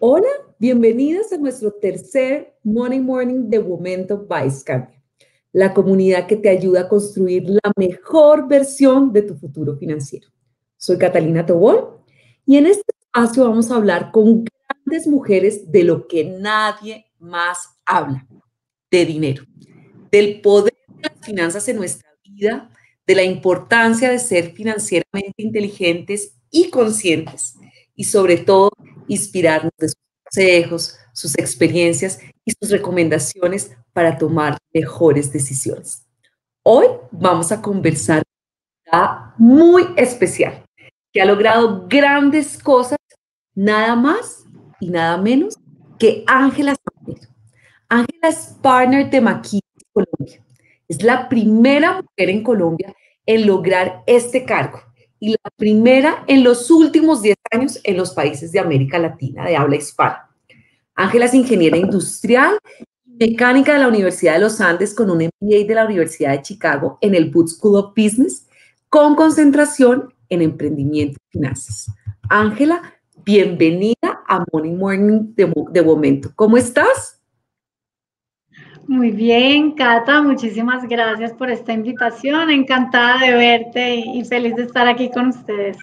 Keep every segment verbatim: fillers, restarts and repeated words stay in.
Hola, bienvenidas a nuestro tercer Money Morning de Momento by Scandia, la comunidad que te ayuda a construir la mejor versión de tu futuro financiero. Soy Catalina Tobón y en este espacio vamos a hablar con grandes mujeres de lo que nadie más habla, de dinero, del poder de las finanzas en nuestra vida, de la importancia de ser financieramente inteligentes y conscientes y sobre todo inspirarnos de sus consejos, sus experiencias y sus recomendaciones para tomar mejores decisiones. Hoy vamos a conversar con una invitada muy especial que ha logrado grandes cosas, nada más y nada menos que Ángela Sabanero. Ángela es partner de McKinsey Colombia. Es la primera mujer en Colombia en lograr este cargo y la primera en los últimos diez años en los países de América Latina de habla hispana. Ángela es ingeniera industrial y mecánica de la Universidad de los Andes con un M B A de la Universidad de Chicago en el Booth School of Business con concentración en emprendimiento y finanzas. Ángela, bienvenida a Money Morning de, de Momento. ¿Cómo estás? Muy bien, Cata, muchísimas gracias por esta invitación. Encantada de verte y feliz de estar aquí con ustedes.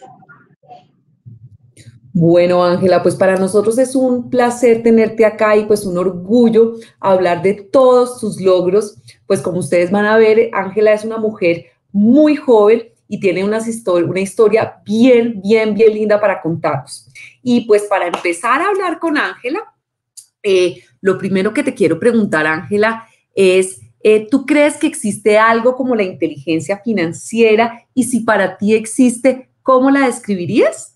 Bueno, Ángela, pues para nosotros es un placer tenerte acá y pues un orgullo hablar de todos tus logros. Pues como ustedes van a ver, Ángela es una mujer muy joven y tiene unas histori- una historia bien, bien, bien linda para contarnos. Y pues para empezar a hablar con Ángela, eh, lo primero que te quiero preguntar, Ángela, es, eh, ¿tú crees que existe algo como la inteligencia financiera? Y si para ti existe, ¿cómo la describirías?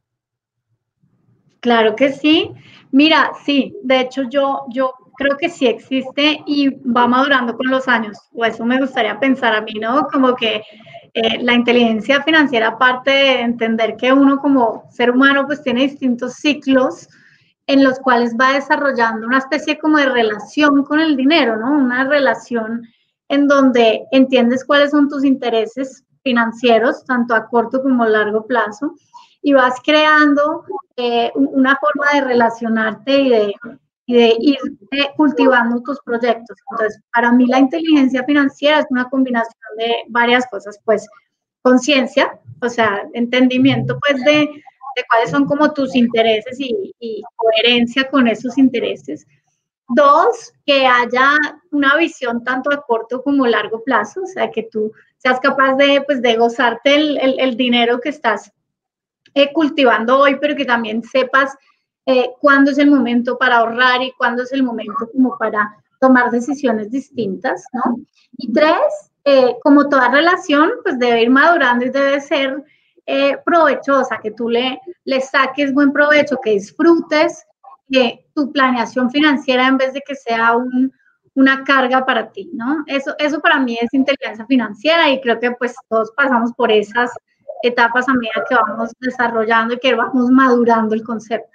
Claro que sí. Mira, sí, de hecho yo, yo creo que sí existe y va madurando con los años, o eso me gustaría pensar a mí, ¿no? Como que eh, la inteligencia financiera, aparte de entender que uno como ser humano pues tiene distintos ciclos en los cuales va desarrollando una especie como de relación con el dinero, ¿no? Una relación en donde entiendes cuáles son tus intereses financieros, tanto a corto como a largo plazo, y vas creando eh, una forma de relacionarte y de, y de ir eh, cultivando tus proyectos. Entonces, para mí la inteligencia financiera es una combinación de varias cosas, pues conciencia, o sea, entendimiento pues de, de cuáles son como tus intereses y, y coherencia con esos intereses. Dos, que haya una visión tanto a corto como a largo plazo, o sea, que tú seas capaz de, pues, de gozarte el, el, el dinero que estás eh, cultivando hoy, pero que también sepas eh, cuándo es el momento para ahorrar y cuándo es el momento como para tomar decisiones distintas, ¿no? Y tres, eh, como toda relación, pues debe ir madurando y debe ser eh, provechosa, que tú le, le saques buen provecho, que disfrutes de tu planeación financiera en vez de que sea un, una carga para ti, ¿no? Eso, eso para mí es inteligencia financiera y creo que pues todos pasamos por esas etapas a medida que vamos desarrollando y que vamos madurando el concepto.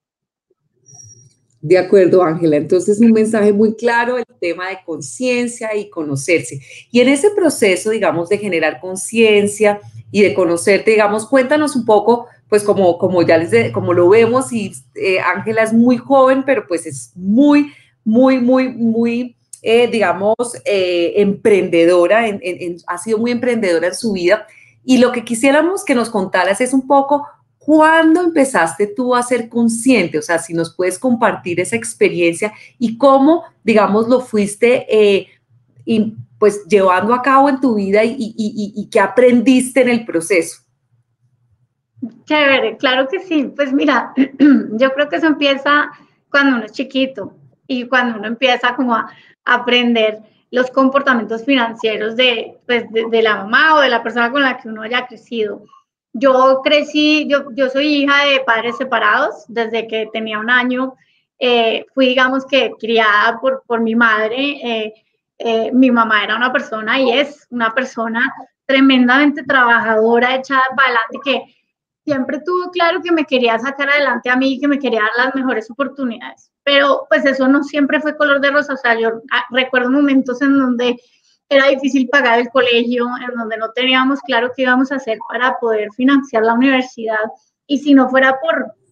De acuerdo, Ángela. Entonces, un mensaje muy claro, el tema de conciencia y conocerse. Y en ese proceso, digamos, de generar conciencia y de conocerte, digamos, cuéntanos un poco, pues como, como ya les, de, como lo vemos, y eh, Ángela es muy joven, pero pues es muy, muy, muy, muy, eh, digamos, eh, emprendedora, en, en, en, ha sido muy emprendedora en su vida. Y lo que quisiéramos que nos contaras es un poco ¿cuándo empezaste tú a ser consciente? O sea, si nos puedes compartir esa experiencia y cómo, digamos, lo fuiste eh, y, pues llevando a cabo en tu vida y, y, y, y qué aprendiste en el proceso. Chévere, claro que sí. Pues mira, yo creo que eso empieza cuando uno es chiquito y cuando uno empieza como a aprender los comportamientos financieros de, pues, de, de la mamá o de la persona con la que uno haya crecido. Yo crecí, yo, yo soy hija de padres separados desde que tenía un año. Eh, fui, digamos que, criada por, por mi madre. Eh, eh, mi mamá era una persona y es una persona tremendamente trabajadora, echada para adelante, que siempre tuvo claro que me quería sacar adelante a mí y que me quería dar las mejores oportunidades. Pero pues eso no siempre fue color de rosa. O sea, yo recuerdo momentos en donde era difícil pagar el colegio, en donde no teníamos claro qué íbamos a hacer para poder financiar la universidad. Y si no fuera por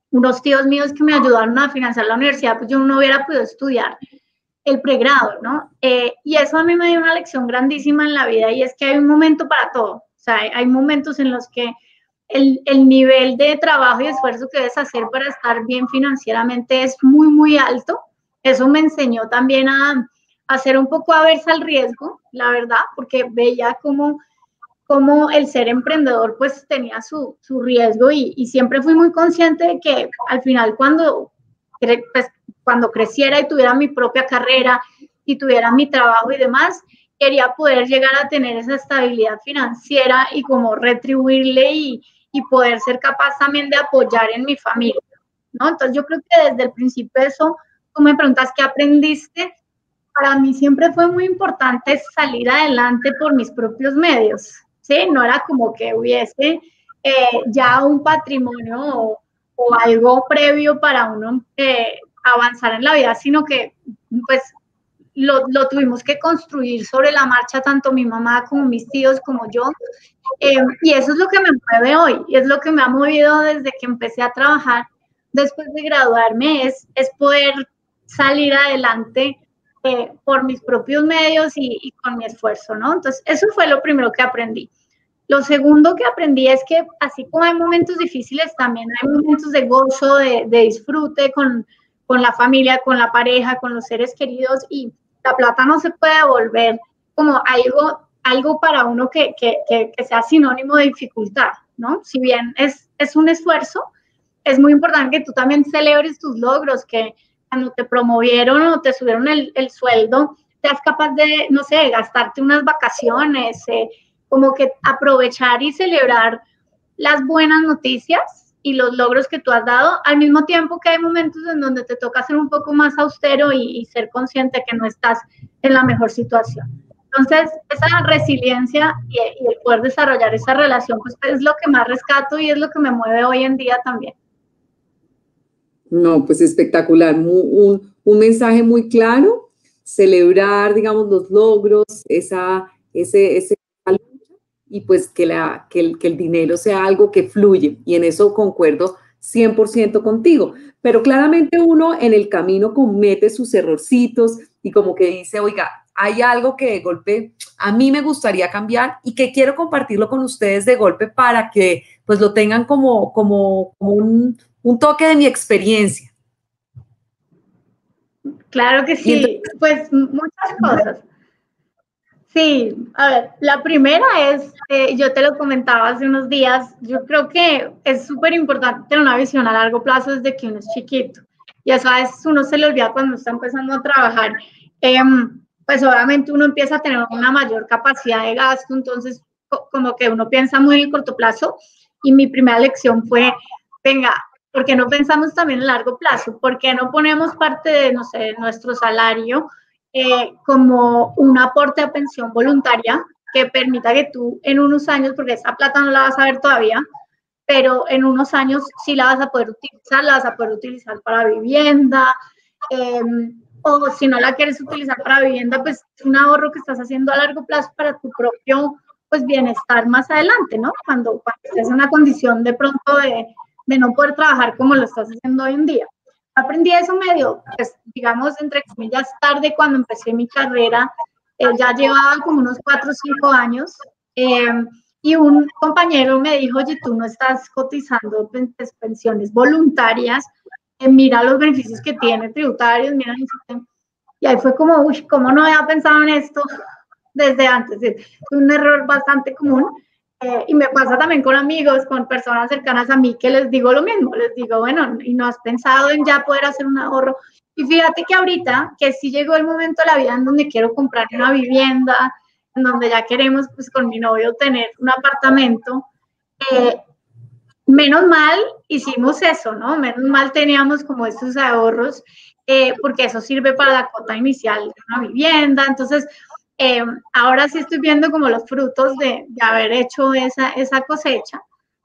unos tíos míos que me ayudaron a financiar la universidad, pues yo no hubiera podido estudiar el pregrado, ¿no? Eh, y eso a mí me dio una lección grandísima en la vida, y es que hay un momento para todo. O sea, hay, hay momentos en los que el, el nivel de trabajo y esfuerzo que debes hacer para estar bien financieramente es muy, muy alto. Eso me enseñó también a, a ser un poco aversa al riesgo, la verdad, porque veía cómo, cómo el ser emprendedor pues tenía su, su riesgo, y, y siempre fui muy consciente de que al final cuando, pues, cuando creciera y tuviera mi propia carrera y tuviera mi trabajo y demás, quería poder llegar a tener esa estabilidad financiera y como retribuirle y, y poder ser capaz también de apoyar en mi familia, ¿no? Entonces yo creo que desde el principio eso, tú me preguntas qué aprendiste, para mí siempre fue muy importante salir adelante por mis propios medios, ¿sí? No era como que hubiese eh, ya un patrimonio o, o algo previo para uno eh, avanzar en la vida, sino que pues lo, lo, tuvimos que construir sobre la marcha, tanto mi mamá como mis tíos como yo, eh, y eso es lo que me mueve hoy, y es lo que me ha movido desde que empecé a trabajar después de graduarme, es, es poder salir adelante eh, por mis propios medios y, y con mi esfuerzo, ¿no? Entonces, eso fue lo primero que aprendí. Lo segundo que aprendí es que así como hay momentos difíciles, también hay momentos de gozo, de, de disfrute con, con la familia, con la pareja, con los seres queridos, y la plata no se puede volver como algo, algo para uno que, que, que, que sea sinónimo de dificultad, ¿no? Si bien es, es un esfuerzo, es muy importante que tú también celebres tus logros, que cuando te promovieron o te subieron el, el sueldo, seas capaz de, no sé, gastarte unas vacaciones, eh, como que aprovechar y celebrar las buenas noticias y los logros que tú has dado, al mismo tiempo que hay momentos en donde te toca ser un poco más austero y, y ser consciente que no estás en la mejor situación. Entonces, esa resiliencia y, y el poder desarrollar esa relación, pues es lo que más rescato y es lo que me mueve hoy en día también. No, pues espectacular, un, un mensaje muy claro, celebrar, digamos, los logros, esa, ese, ese y pues que, la, que, el, que el dinero sea algo que fluye, y en eso concuerdo cien por ciento contigo, pero claramente uno en el camino comete sus errorcitos y como que dice, oiga, hay algo que de golpe a mí me gustaría cambiar y que quiero compartirlo con ustedes de golpe para que pues lo tengan como, como, como un, un toque de mi experiencia. Claro que sí, entonces, pues muchas cosas. Sí, a ver, la primera es, eh, yo te lo comentaba hace unos días, yo creo que es súper importante tener una visión a largo plazo desde que uno es chiquito. Y eso a veces uno se le olvida cuando está empezando a trabajar. Eh, pues obviamente uno empieza a tener una mayor capacidad de gasto, entonces como que uno piensa muy en corto plazo. Y mi primera lección fue, venga, ¿por qué no pensamos también en largo plazo? ¿Por qué no ponemos parte de, no sé, nuestro salario Eh, como un aporte a pensión voluntaria que permita que tú en unos años, porque esa plata no la vas a ver todavía, pero en unos años sí la vas a poder utilizar, la vas a poder utilizar para vivienda, eh, o si no la quieres utilizar para vivienda, pues es un ahorro que estás haciendo a largo plazo para tu propio pues bienestar más adelante, ¿no? Cuando, cuando estés en una condición de pronto de, de no poder trabajar como lo estás haciendo hoy en día. Aprendí eso medio, pues, digamos, entre comillas, tarde cuando empecé mi carrera. Eh, ya llevaba como unos cuatro o cinco años. Eh, y un compañero me dijo, oye, tú no estás cotizando pensiones voluntarias, eh, mira los beneficios que tiene tributarios, mira. Y ahí fue como, uy, ¿cómo no había pensado en esto desde antes? Es un error bastante común. Eh, y me pasa también con amigos, con personas cercanas a mí que les digo lo mismo, les digo, bueno, ¿y no has pensado en ya poder hacer un ahorro? Y fíjate que ahorita, que sí llegó el momento de la vida en donde quiero comprar una vivienda, en donde ya queremos, pues con mi novio, tener un apartamento, eh, menos mal hicimos eso, ¿no? Menos mal teníamos como estos ahorros, eh, porque eso sirve para la cuota inicial de una vivienda. Entonces, Eh, ahora sí estoy viendo como los frutos de, de haber hecho esa, esa cosecha.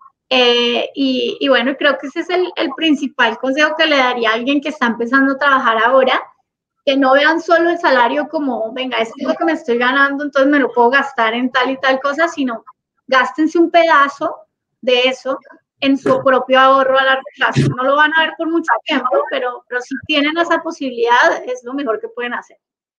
Eh, y, y bueno, creo que ese es el, el principal consejo que le daría a alguien que está empezando a trabajar ahora, que no vean solo el salario como, venga, esto es lo que me estoy ganando, entonces me lo puedo gastar en tal y tal cosa, sino gástense un pedazo de eso en su propio ahorro a largo plazo. No lo van a ver por mucho tiempo, pero, pero si tienen esa posibilidad, es lo mejor que pueden hacer.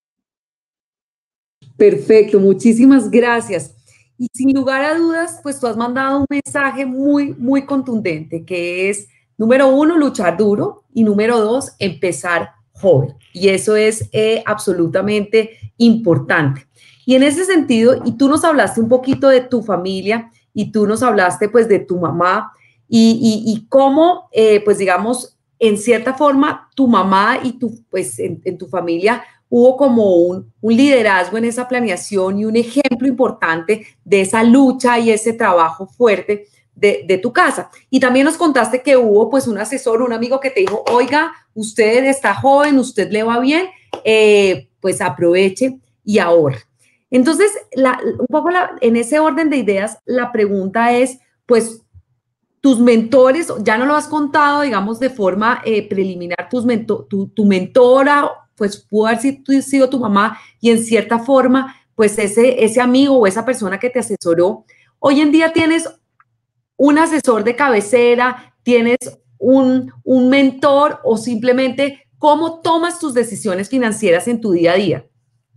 Perfecto, muchísimas gracias. Y sin lugar a dudas, pues tú has mandado un mensaje muy, muy contundente, que es, número uno, luchar duro, y número dos, empezar joven. Y eso es eh, absolutamente importante. Y en ese sentido, y tú nos hablaste un poquito de tu familia, y tú nos hablaste pues de tu mamá, y, y, y cómo, eh, pues digamos, en cierta forma, tu mamá y tu, pues en, en tu familia, hubo como un, un liderazgo en esa planeación y un ejemplo importante de esa lucha y ese trabajo fuerte de, de tu casa. Y también nos contaste que hubo pues un asesor, un amigo que te dijo, oiga, usted está joven, usted le va bien, eh, pues aproveche y ahorre. Entonces, la, un poco la, en ese orden de ideas, la pregunta es, pues, tus mentores, ya no lo has contado, digamos, de forma eh, preliminar, tus mento, tu, tu mentora, pues pudo haber sido tu mamá y en cierta forma, pues ese, ese amigo o esa persona que te asesoró. Hoy en día tienes un asesor de cabecera, tienes un, un mentor o simplemente cómo tomas tus decisiones financieras en tu día a día.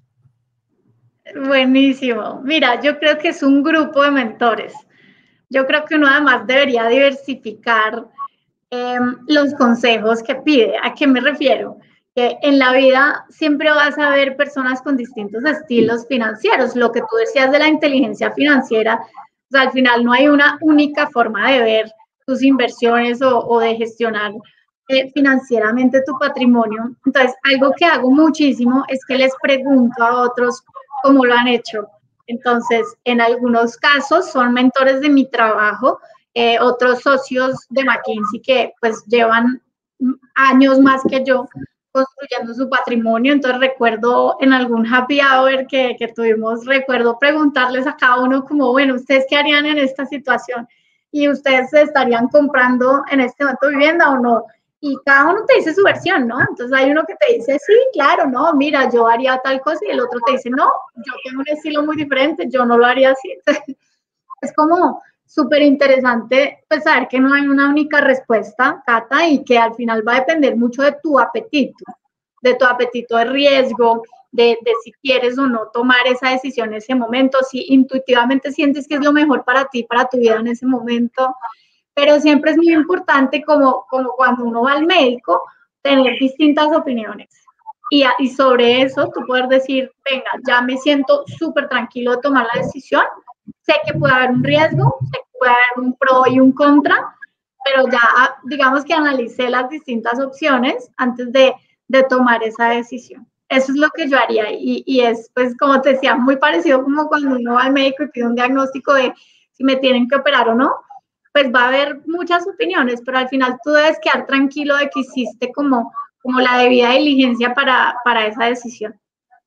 Buenísimo. Mira, yo creo que es un grupo de mentores. Yo creo que uno además debería diversificar eh, los consejos que pide. ¿A qué me refiero? Que en la vida siempre vas a ver personas con distintos estilos financieros. Lo que tú decías de la inteligencia financiera, o sea, al final no hay una única forma de ver tus inversiones o, o de gestionar eh, financieramente tu patrimonio. Entonces, algo que hago muchísimo es que les pregunto a otros cómo lo han hecho. Entonces, en algunos casos son mentores de mi trabajo, eh, otros socios de McKinsey que pues llevan años más que yo construyendo su patrimonio. Entonces recuerdo en algún happy hour que, que tuvimos, recuerdo preguntarles a cada uno como, bueno, ¿ustedes qué harían en esta situación? ¿Y ustedes estarían comprando en este momento vivienda o no? Y cada uno te dice su versión, ¿no? Entonces hay uno que te dice, sí, claro, no, mira, yo haría tal cosa, y el otro te dice, no, yo tengo un estilo muy diferente, yo no lo haría así. Entonces, es como súper interesante pues, saber que no hay una única respuesta, Cata, y que al final va a depender mucho de tu apetito, de tu apetito de riesgo, de, de si quieres o no tomar esa decisión en ese momento, si intuitivamente sientes que es lo mejor para ti, para tu vida en ese momento. Pero siempre es muy importante, como, como cuando uno va al médico, tener distintas opiniones. Y, y sobre eso tú poder decir, venga, ya me siento súper tranquilo de tomar la decisión, sé que puede haber un riesgo, sé que puede haber un pro y un contra, pero ya digamos que analicé las distintas opciones antes de, de tomar esa decisión. Eso es lo que yo haría y, y es, pues, como te decía, muy parecido como cuando uno va al médico y pide un diagnóstico de si me tienen que operar o no, pues va a haber muchas opiniones, pero al final tú debes quedar tranquilo de que hiciste como, como la debida diligencia para, para esa decisión.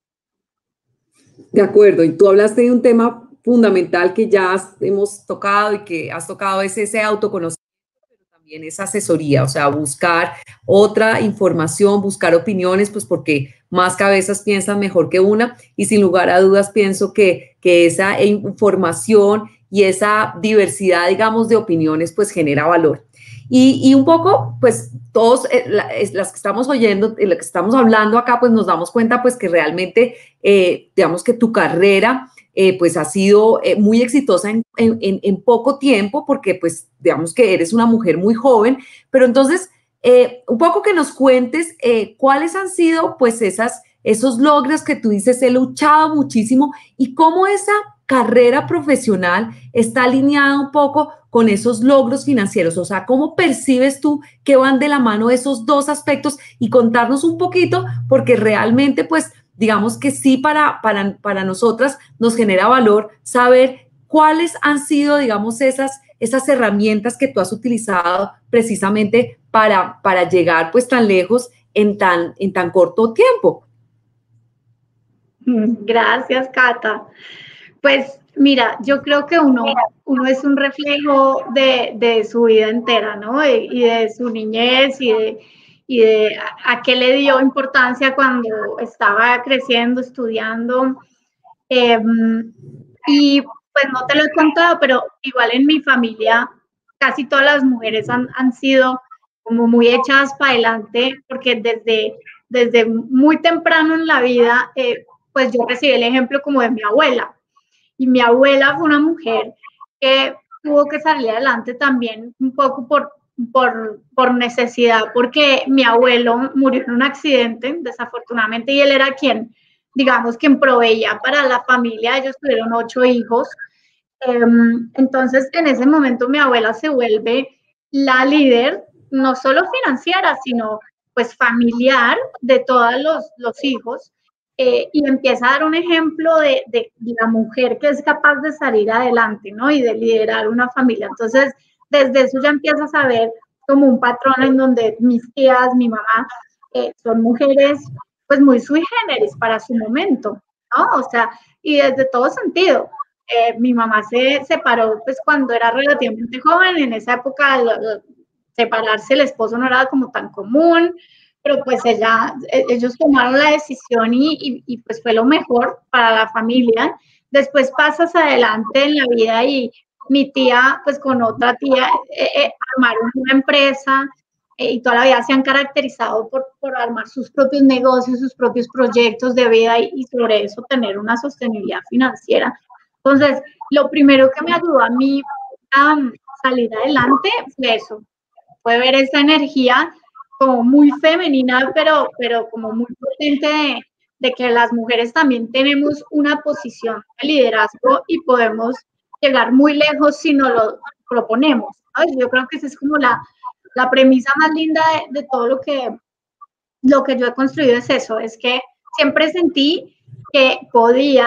De acuerdo, y tú hablaste de un tema fundamental que ya has, hemos tocado y que has tocado, es ese autoconocimiento, pero también esa asesoría, o sea, buscar otra información, buscar opiniones, pues porque más cabezas piensan mejor que una, y sin lugar a dudas pienso que, que esa información y esa diversidad, digamos, de opiniones, pues genera valor. Y, y un poco, pues todos eh, la, las que estamos oyendo, las que estamos hablando acá, pues nos damos cuenta pues que realmente, eh, digamos que tu carrera eh, pues ha sido eh, muy exitosa en, en, en poco tiempo, porque pues digamos que eres una mujer muy joven, pero entonces eh, un poco que nos cuentes eh, cuáles han sido pues esas, esos logros que tú dices, he luchado muchísimo, y cómo esa carrera profesional está alineada un poco con esos logros financieros. O sea, ¿cómo percibes tú que van de la mano esos dos aspectos? Y contarnos un poquito, porque realmente, pues, digamos que sí, para, para, para nosotras nos genera valor saber cuáles han sido, digamos, esas, esas herramientas que tú has utilizado precisamente para, para llegar, pues, tan lejos en tan, en tan corto tiempo. Gracias, Cata. Pues mira, yo creo que uno, uno es un reflejo de, de su vida entera, ¿no? Y, y de su niñez y de, y de a, a qué le dio importancia cuando estaba creciendo, estudiando. Eh, y pues no te lo he contado, pero igual en mi familia casi todas las mujeres han, han sido como muy echadas para adelante, porque desde, desde muy temprano en la vida, eh, pues yo recibí el ejemplo como de mi abuela. Y mi abuela fue una mujer que tuvo que salir adelante también un poco por, por, por necesidad, porque mi abuelo murió en un accidente, desafortunadamente, y él era quien, digamos, quien proveía para la familia. Ellos tuvieron ocho hijos. Um, entonces, en ese momento mi abuela se vuelve la líder, no solo financiera, sino pues familiar de todos los, los hijos. Eh, y empieza a dar un ejemplo de, de, de la mujer que es capaz de salir adelante, ¿no? Y de liderar una familia. Entonces, desde eso ya empiezas a ver como un patrón en donde mis tías, mi mamá, eh, son mujeres pues muy sui generis para su momento, ¿no? O sea, y desde todo sentido. Eh, mi mamá se separó pues cuando era relativamente joven, en esa época lo, lo, separarse el esposo no era como tan común, pero pues ella, ellos tomaron la decisión y, y, y pues fue lo mejor para la familia. Después pasas adelante en la vida y mi tía pues con otra tía eh, eh, armaron una empresa eh, y toda la vida se han caracterizado por, por armar sus propios negocios, sus propios proyectos de vida y, y sobre eso tener una sostenibilidad financiera. Entonces, lo primero que me ayudó a mí a salir adelante fue eso, fue ver esa energía como muy femenina, pero, pero como muy potente de, de que las mujeres también tenemos una posición de liderazgo y podemos llegar muy lejos si nos lo proponemos, ¿sabes? Yo creo que esa es como la, la premisa más linda de, de todo lo que, lo que yo he construido, es eso, es que siempre sentí que podía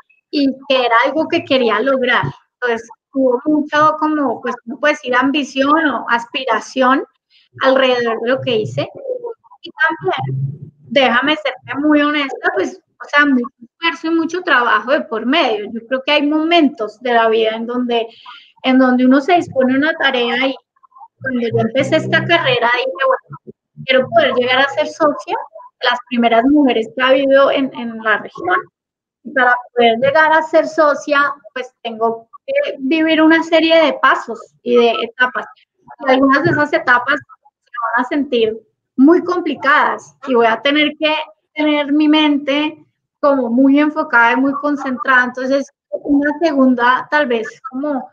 y que era algo que quería lograr. Entonces, hubo mucho como, pues, no puedo decir ambición o aspiración alrededor de lo que hice. Y también, déjame serte muy honesta, pues, o sea, mucho esfuerzo y mucho trabajo de por medio. Yo creo que hay momentos de la vida en donde, en donde uno se dispone a una tarea y cuando yo empecé esta carrera dije, bueno, quiero poder llegar a ser socia de las primeras mujeres que ha habido en, en la región. Y para poder llegar a ser socia, pues tengo que vivir una serie de pasos y de etapas. Y algunas de esas etapas se van a sentir muy complicadas y voy a tener que tener mi mente como muy enfocada y muy concentrada. Entonces, una segunda, tal vez, como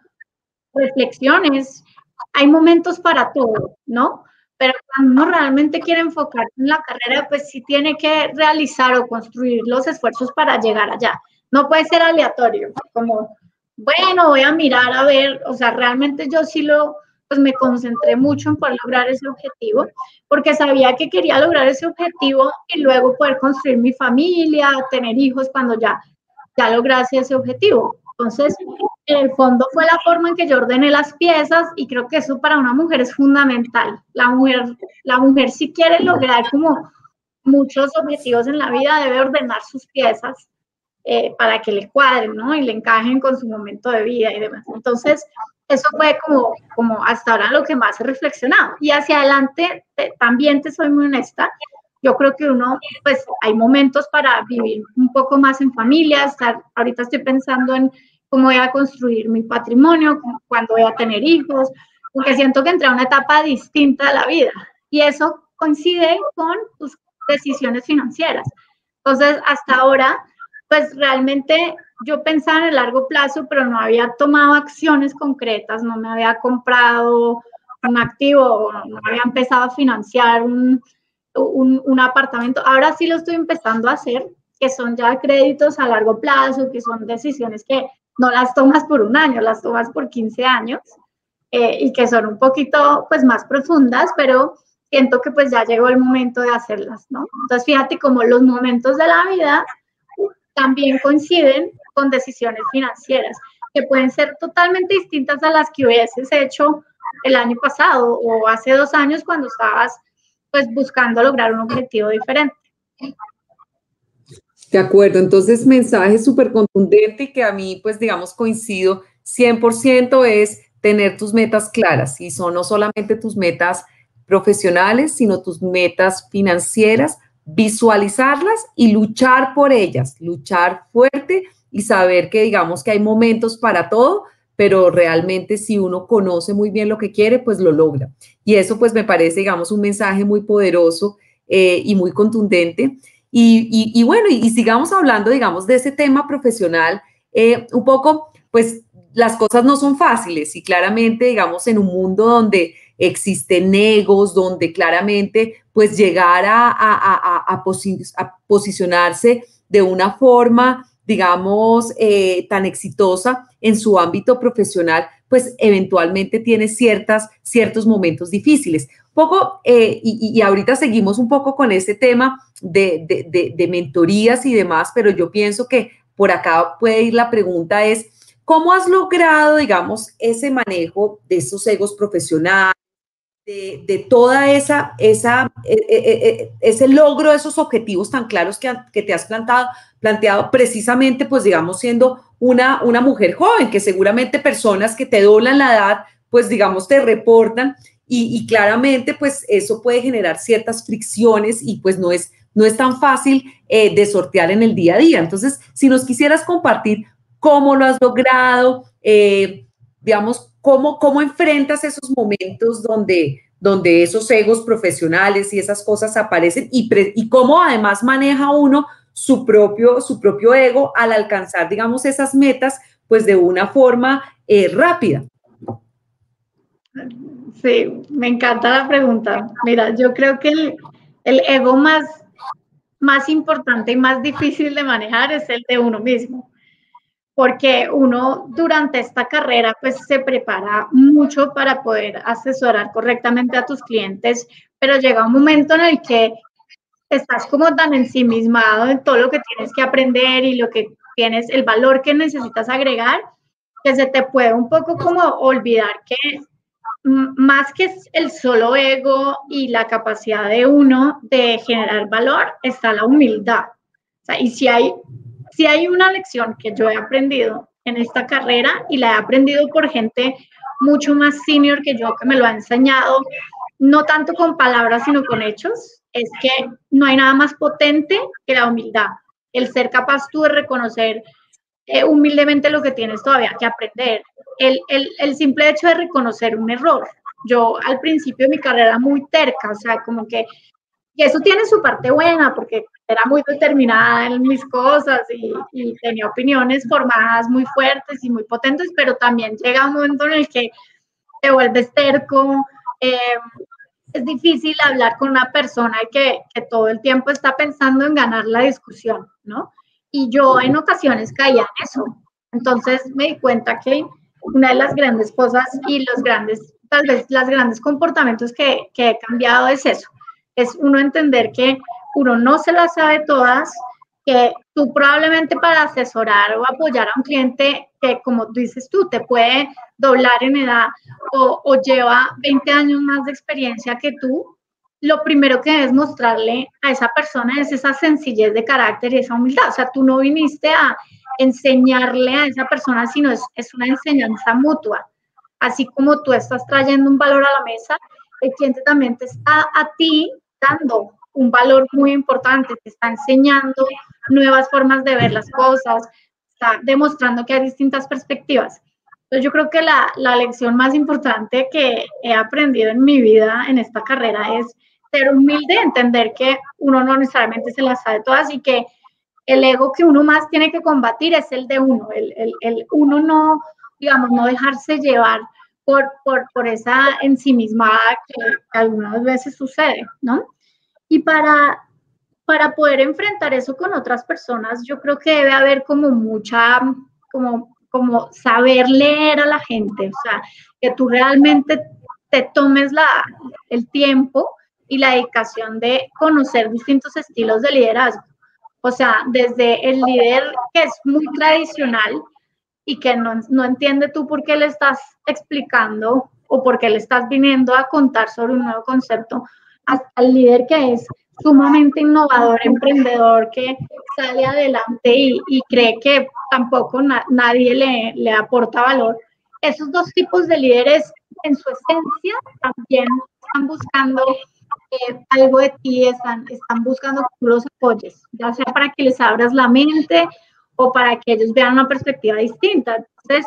reflexiones. Hay momentos para todo, ¿no? Pero cuando uno realmente quiere enfocarse en la carrera, pues sí tiene que realizar o construir los esfuerzos para llegar allá. No puede ser aleatorio, como, bueno, voy a mirar a ver, o sea, realmente yo sí lo, pues me concentré mucho en poder lograr ese objetivo, porque sabía que quería lograr ese objetivo y luego poder construir mi familia, tener hijos cuando ya, ya lograse ese objetivo. Entonces, en el fondo fue la forma en que yo ordené las piezas y creo que eso para una mujer es fundamental. La mujer, la mujer si quiere lograr como muchos objetivos en la vida debe ordenar sus piezas eh, para que le cuadren, ¿no? Y le encajen con su momento de vida y demás. Entonces, eso fue como, como hasta ahora lo que más he reflexionado. Y hacia adelante, te, también te soy muy honesta, yo creo que uno, pues hay momentos para vivir un poco más en familia, estar, ahorita estoy pensando en cómo voy a construir mi patrimonio, cuándo voy a tener hijos, porque siento que entré a una etapa distinta de la vida y eso coincide con tus decisiones financieras. Entonces, hasta ahora, pues realmente yo pensaba en el largo plazo, pero no había tomado acciones concretas, no me había comprado un activo, no había empezado a financiar un, un, un apartamento. Ahora sí lo estoy empezando a hacer, que son ya créditos a largo plazo, que son decisiones que no las tomas por un año, las tomas por quince años eh, y que son un poquito pues más profundas, pero siento que pues ya llegó el momento de hacerlas, ¿no? Entonces fíjate cómo los momentos de la vida también coinciden con decisiones financieras que pueden ser totalmente distintas a las que hubieses hecho el año pasado o hace dos años cuando estabas pues buscando lograr un objetivo diferente. De acuerdo, entonces mensaje súper contundente y que a mí pues digamos coincido cien por ciento es tener tus metas claras y son no solamente tus metas profesionales, sino tus metas financieras, visualizarlas y luchar por ellas, luchar fuerte y saber que digamos que hay momentos para todo, pero realmente si uno conoce muy bien lo que quiere, pues lo logra. Y eso pues me parece, digamos, un mensaje muy poderoso eh, y muy contundente. Y, y, y bueno, y, y sigamos hablando, digamos, de ese tema profesional, eh, un poco, pues las cosas no son fáciles y claramente, digamos, en un mundo donde existen egos, donde claramente, pues llegar a, a, a, a, posi a posicionarse de una forma, digamos, eh, tan exitosa en su ámbito profesional, pues eventualmente tiene ciertas, ciertos momentos difíciles. Poco, eh, y, y ahorita seguimos un poco con este tema de, de, de, de mentorías y demás, pero yo pienso que por acá puede ir la pregunta es, ¿cómo has logrado, digamos, ese manejo de esos egos profesionales, de, de toda esa, esa eh, eh, ese logro de esos objetivos tan claros que, que te has plantado, planteado precisamente, pues digamos, siendo una, una mujer joven, que seguramente personas que te doblan la edad, pues digamos, te reportan y, y claramente, pues eso puede generar ciertas fricciones y pues no es, no es tan fácil eh, de sortear en el día a día. Entonces, si nos quisieras compartir cómo lo has logrado, eh, digamos, cómo, cómo enfrentas esos momentos donde, donde esos egos profesionales y esas cosas aparecen y, pre, y cómo además maneja uno su propio, su propio ego al alcanzar, digamos, esas metas, pues de una forma eh, rápida. Sí, me encanta la pregunta. Mira, yo creo que el, el ego más, más importante y más difícil de manejar es el de uno mismo, porque uno durante esta carrera pues se prepara mucho para poder asesorar correctamente a tus clientes, pero llega un momento en el que estás como tan ensimismado en todo lo que tienes que aprender y lo que tienes, el valor que necesitas agregar, que se te puede un poco como olvidar que más que el solo ego y la capacidad de uno de generar valor, está la humildad. O sea, y si hay, si hay una lección que yo he aprendido en esta carrera y la he aprendido por gente mucho más senior que yo, que me lo ha enseñado, no tanto con palabras, sino con hechos, es que no hay nada más potente que la humildad. El ser capaz tú de reconocer eh, humildemente lo que tienes todavía que aprender. El, el, el simple hecho de reconocer un error. Yo al principio de mi carrera muy terca, o sea, como que, y eso tiene su parte buena, porque era muy determinada en mis cosas y, y tenía opiniones formadas muy fuertes y muy potentes, pero también llega un momento en el que te vuelves terco, eh, es difícil hablar con una persona que, que todo el tiempo está pensando en ganar la discusión, ¿no? Y yo en ocasiones caía en eso. Entonces me di cuenta que una de las grandes cosas y los grandes, tal vez los grandes comportamientos que, que he cambiado es eso. Es uno entender que uno no se las sabe todas, que tú probablemente para asesorar o apoyar a un cliente que, como dices tú, te puede doblar en edad o, o lleva veinte años más de experiencia que tú, lo primero que debes mostrarle a esa persona es esa sencillez de carácter y esa humildad. O sea, tú no viniste a enseñarle a esa persona, sino es, es una enseñanza mutua. Así como tú estás trayendo un valor a la mesa, el cliente también te está a ti dando un valor muy importante, te está enseñando nuevas formas de ver las cosas, está demostrando que hay distintas perspectivas. Entonces yo creo que la, la lección más importante que he aprendido en mi vida, en esta carrera, es ser humilde, entender que uno no necesariamente se las sabe todas y que el ego que uno más tiene que combatir es el de uno, el, el, el uno no, digamos, no dejarse llevar por, por, por esa ensimismada que, que algunas veces sucede, ¿no? Y para, para poder enfrentar eso con otras personas, yo creo que debe haber como mucha, como, como saber leer a la gente, o sea, que tú realmente te tomes la, el tiempo y la dedicación de conocer distintos estilos de liderazgo. O sea, desde el líder que es muy tradicional y que no, no entiende tú por qué le estás explicando o por qué le estás viniendo a contar sobre un nuevo concepto, hasta el líder que es sumamente innovador, emprendedor, que sale adelante y, y cree que tampoco na, nadie le, le aporta valor. Esos dos tipos de líderes, en su esencia, también están buscando eh, algo de ti, están, están buscando que tú los apoyes, ya sea para que les abras la mente o para que ellos vean una perspectiva distinta. Entonces,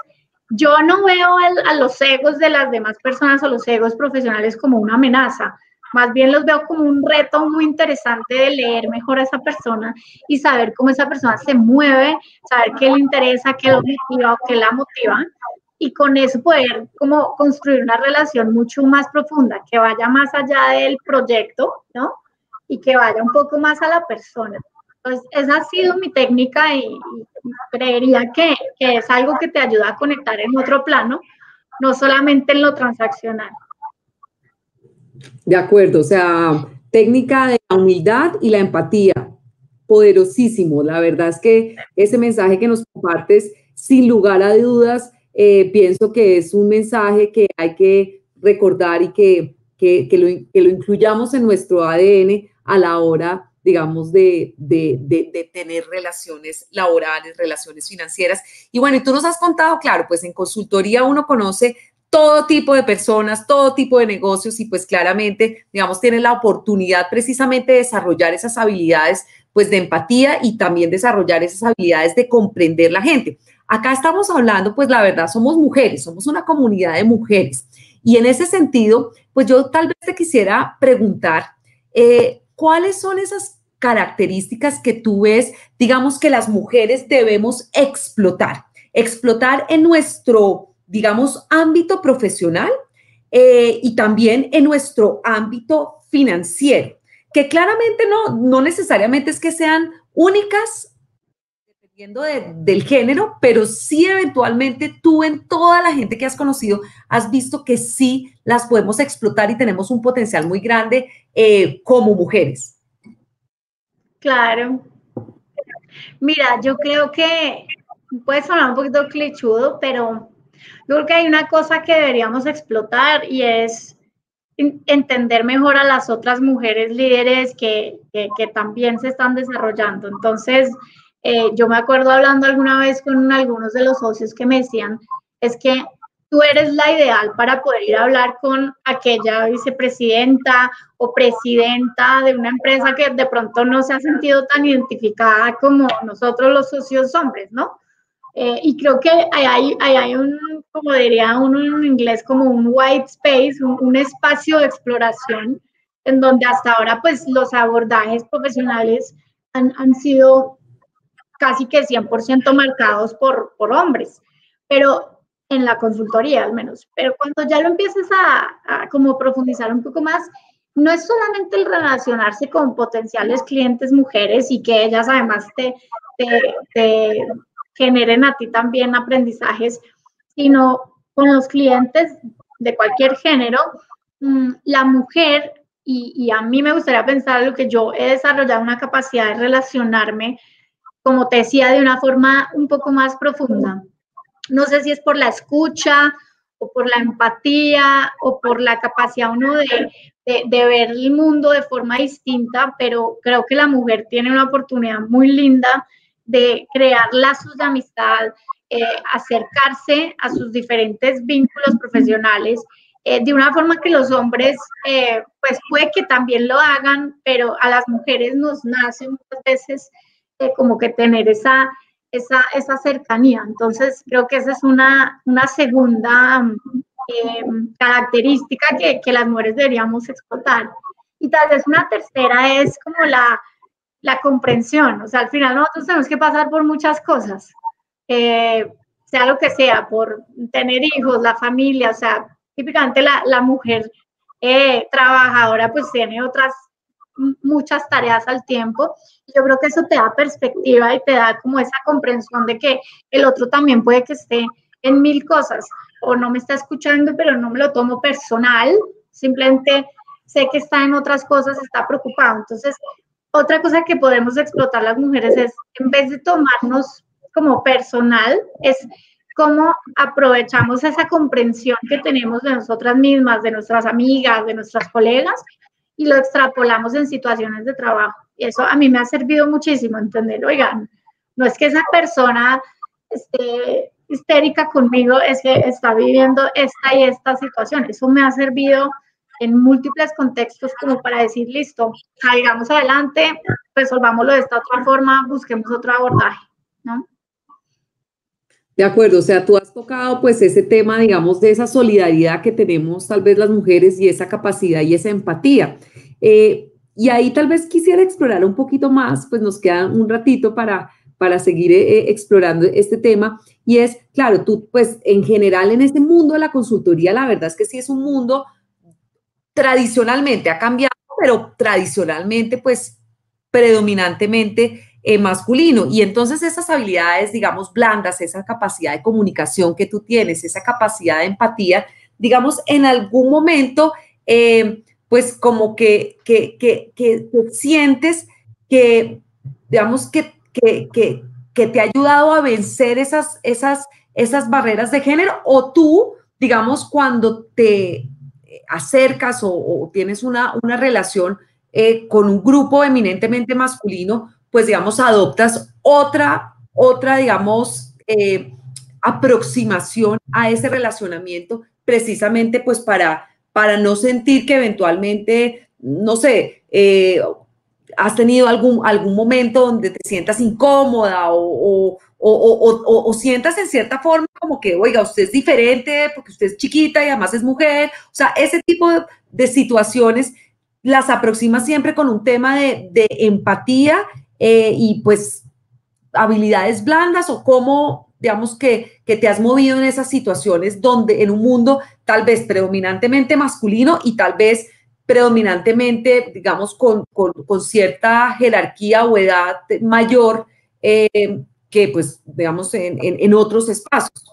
yo no veo el, a los egos de las demás personas o los egos profesionales como una amenaza. Más bien los veo como un reto muy interesante de leer mejor a esa persona y saber cómo esa persona se mueve, saber qué le interesa, qué lo motiva o qué la motiva, y con eso poder como construir una relación mucho más profunda, que vaya más allá del proyecto, ¿no? Y que vaya un poco más a la persona. Entonces, esa ha sido mi técnica y, y creería que, que es algo que te ayuda a conectar en otro plano, no solamente en lo transaccional. De acuerdo, o sea, técnica de la humildad y la empatía, poderosísimo. La verdad es que ese mensaje que nos compartes, sin lugar a dudas, eh, pienso que es un mensaje que hay que recordar y que, que, que, lo, que lo incluyamos en nuestro A D N a la hora, digamos, de, de, de, de tener relaciones laborales, relaciones financieras. Y bueno, y tú nos has contado, claro, pues en consultoría uno conoce todo tipo de personas, todo tipo de negocios y pues claramente, digamos, tienen la oportunidad precisamente de desarrollar esas habilidades pues de empatía y también desarrollar esas habilidades de comprender la gente. Acá estamos hablando, pues la verdad, somos mujeres, somos una comunidad de mujeres y en ese sentido, pues yo tal vez te quisiera preguntar, eh, ¿cuáles son esas características que tú ves, digamos, que las mujeres debemos explotar? Explotar en nuestro digamos, ámbito profesional eh, y también en nuestro ámbito financiero, que claramente no, no necesariamente es que sean únicas dependiendo de, del género, pero sí eventualmente tú en toda la gente que has conocido has visto que sí las podemos explotar y tenemos un potencial muy grande eh, como mujeres. Claro. Mira, yo creo que puede sonar un poquito clichudo, pero yo creo que hay una cosa que deberíamos explotar y es entender mejor a las otras mujeres líderes que, que, que también se están desarrollando. Entonces, eh, yo me acuerdo hablando alguna vez con algunos de los socios que me decían, es que tú eres la ideal para poder ir a hablar con aquella vicepresidenta o presidenta de una empresa que de pronto no se ha sentido tan identificada como nosotros los socios hombres, ¿no? Eh, y creo que hay, hay, hay un, como diría uno en inglés, como un white space, un, un espacio de exploración en donde hasta ahora pues los abordajes profesionales han, han sido casi que cien por ciento marcados por, por hombres, pero en la consultoría al menos. Pero cuando ya lo empiezas a, a como profundizar un poco más, no es solamente el relacionarse con potenciales clientes mujeres y que ellas además te, te, te generen a ti también aprendizajes, sino con los clientes de cualquier género, la mujer, y, y a mí me gustaría pensar lo que yo he desarrollado una capacidad de relacionarme, como te decía, de una forma un poco más profunda. No sé si es por la escucha o por la empatía o por la capacidad uno de, de, de ver el mundo de forma distinta, pero creo que la mujer tiene una oportunidad muy linda de crear lazos de amistad, eh, acercarse a sus diferentes vínculos profesionales eh, de una forma que los hombres, eh, pues puede que también lo hagan, pero a las mujeres nos nace muchas veces eh, como que tener esa, esa, esa cercanía. Entonces, creo que esa es una, una segunda eh, característica que, que las mujeres deberíamos explotar. Y tal vez una tercera es como la, la comprensión. O sea, al final nosotros tenemos que pasar por muchas cosas, eh, sea lo que sea, por tener hijos, la familia, o sea, típicamente la, la mujer eh, trabajadora pues tiene otras muchas tareas al tiempo. Yo creo que eso te da perspectiva y te da como esa comprensión de que el otro también puede que esté en mil cosas o no me está escuchando, pero no me lo tomo personal, simplemente sé que está en otras cosas, está preocupado. Entonces, otra cosa que podemos explotar las mujeres es, en vez de tomarnos como personal, es cómo aprovechamos esa comprensión que tenemos de nosotras mismas, de nuestras amigas, de nuestras colegas, y lo extrapolamos en situaciones de trabajo. Y eso a mí me ha servido muchísimo entender, oigan, no es que esa persona esté histérica conmigo, es que está viviendo esta y esta situación. Eso me ha servido en múltiples contextos como para decir, listo, salgamos adelante, resolvámoslo de esta otra forma, busquemos otro abordaje, ¿no? De acuerdo, o sea, tú has tocado pues ese tema, digamos, de esa solidaridad que tenemos tal vez las mujeres y esa capacidad y esa empatía. Eh, y ahí tal vez quisiera explorar un poquito más, pues nos queda un ratito para, para seguir eh, explorando este tema. Y es, claro, tú pues en general en este mundo de la consultoría, la verdad es que sí es un mundo tradicionalmente, ha cambiado, pero tradicionalmente pues predominantemente eh, masculino. Y entonces esas habilidades, digamos, blandas, esa capacidad de comunicación que tú tienes, esa capacidad de empatía, digamos, en algún momento, eh, pues como que, que, que, que, que sientes que, digamos, que, que, que, que te ha ayudado a vencer esas, esas, esas barreras de género, o tú, digamos, cuando te acercas o, o tienes una, una relación eh, con un grupo eminentemente masculino, pues digamos, adoptas otra, otra digamos, eh, aproximación a ese relacionamiento, precisamente pues para, para no sentir que eventualmente, no sé, eh, has tenido algún, algún momento donde te sientas incómoda o, o, o, o, o, sientas en cierta forma como que, oiga, usted es diferente porque usted es chiquita y además es mujer. O sea, ese tipo de, de situaciones las aproxima siempre con un tema de, de empatía eh, y pues habilidades blandas, o cómo, digamos, que, que te has movido en esas situaciones donde en un mundo tal vez predominantemente masculino y tal vez predominantemente, digamos, con, con, con cierta jerarquía o edad mayor eh, que, pues, digamos, en, en, en otros espacios.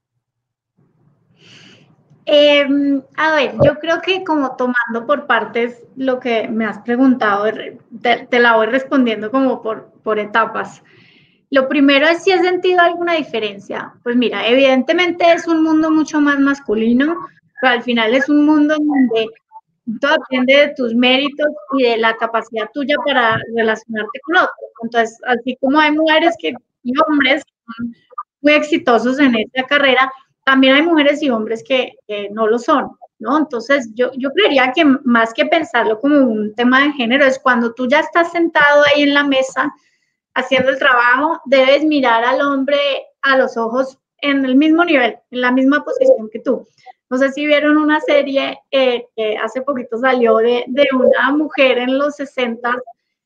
Eh, a ver, yo creo que como tomando por partes lo que me has preguntado, te, te la voy respondiendo como por, por etapas. Lo primero es si he sentido alguna diferencia. Pues mira, evidentemente es un mundo mucho más masculino, pero al final es un mundo en donde todo depende de tus méritos y de la capacidad tuya para relacionarte con otros. Entonces, así como hay mujeres que, y hombres que son muy exitosos en esta carrera, también hay mujeres y hombres que, que no lo son, ¿no? Entonces, yo, yo creería que más que pensarlo como un tema de género, es cuando tú ya estás sentado ahí en la mesa haciendo el trabajo, debes mirar al hombre a los ojos en el mismo nivel, en la misma posición que tú. No sé si vieron una serie eh, que hace poquito salió de, de una mujer en los sesenta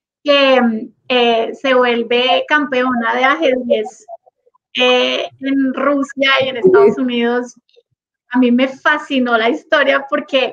que eh, se vuelve campeona de ajedrez eh, en Rusia y en Estados Unidos. A mí me fascinó la historia porque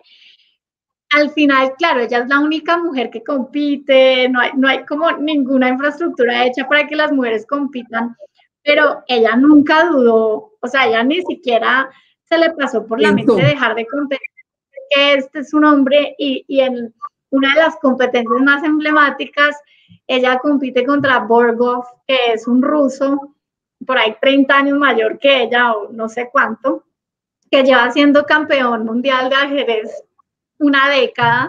al final, claro, ella es la única mujer que compite, no hay, no hay como ninguna infraestructura hecha para que las mujeres compitan, pero ella nunca dudó, o sea, ella ni siquiera se le pasó por la mente dejar de competir, que este es un hombre y, y en una de las competencias más emblemáticas, ella compite contra Borgov, que es un ruso, por ahí treinta años mayor que ella o no sé cuánto, que lleva siendo campeón mundial de ajedrez una década,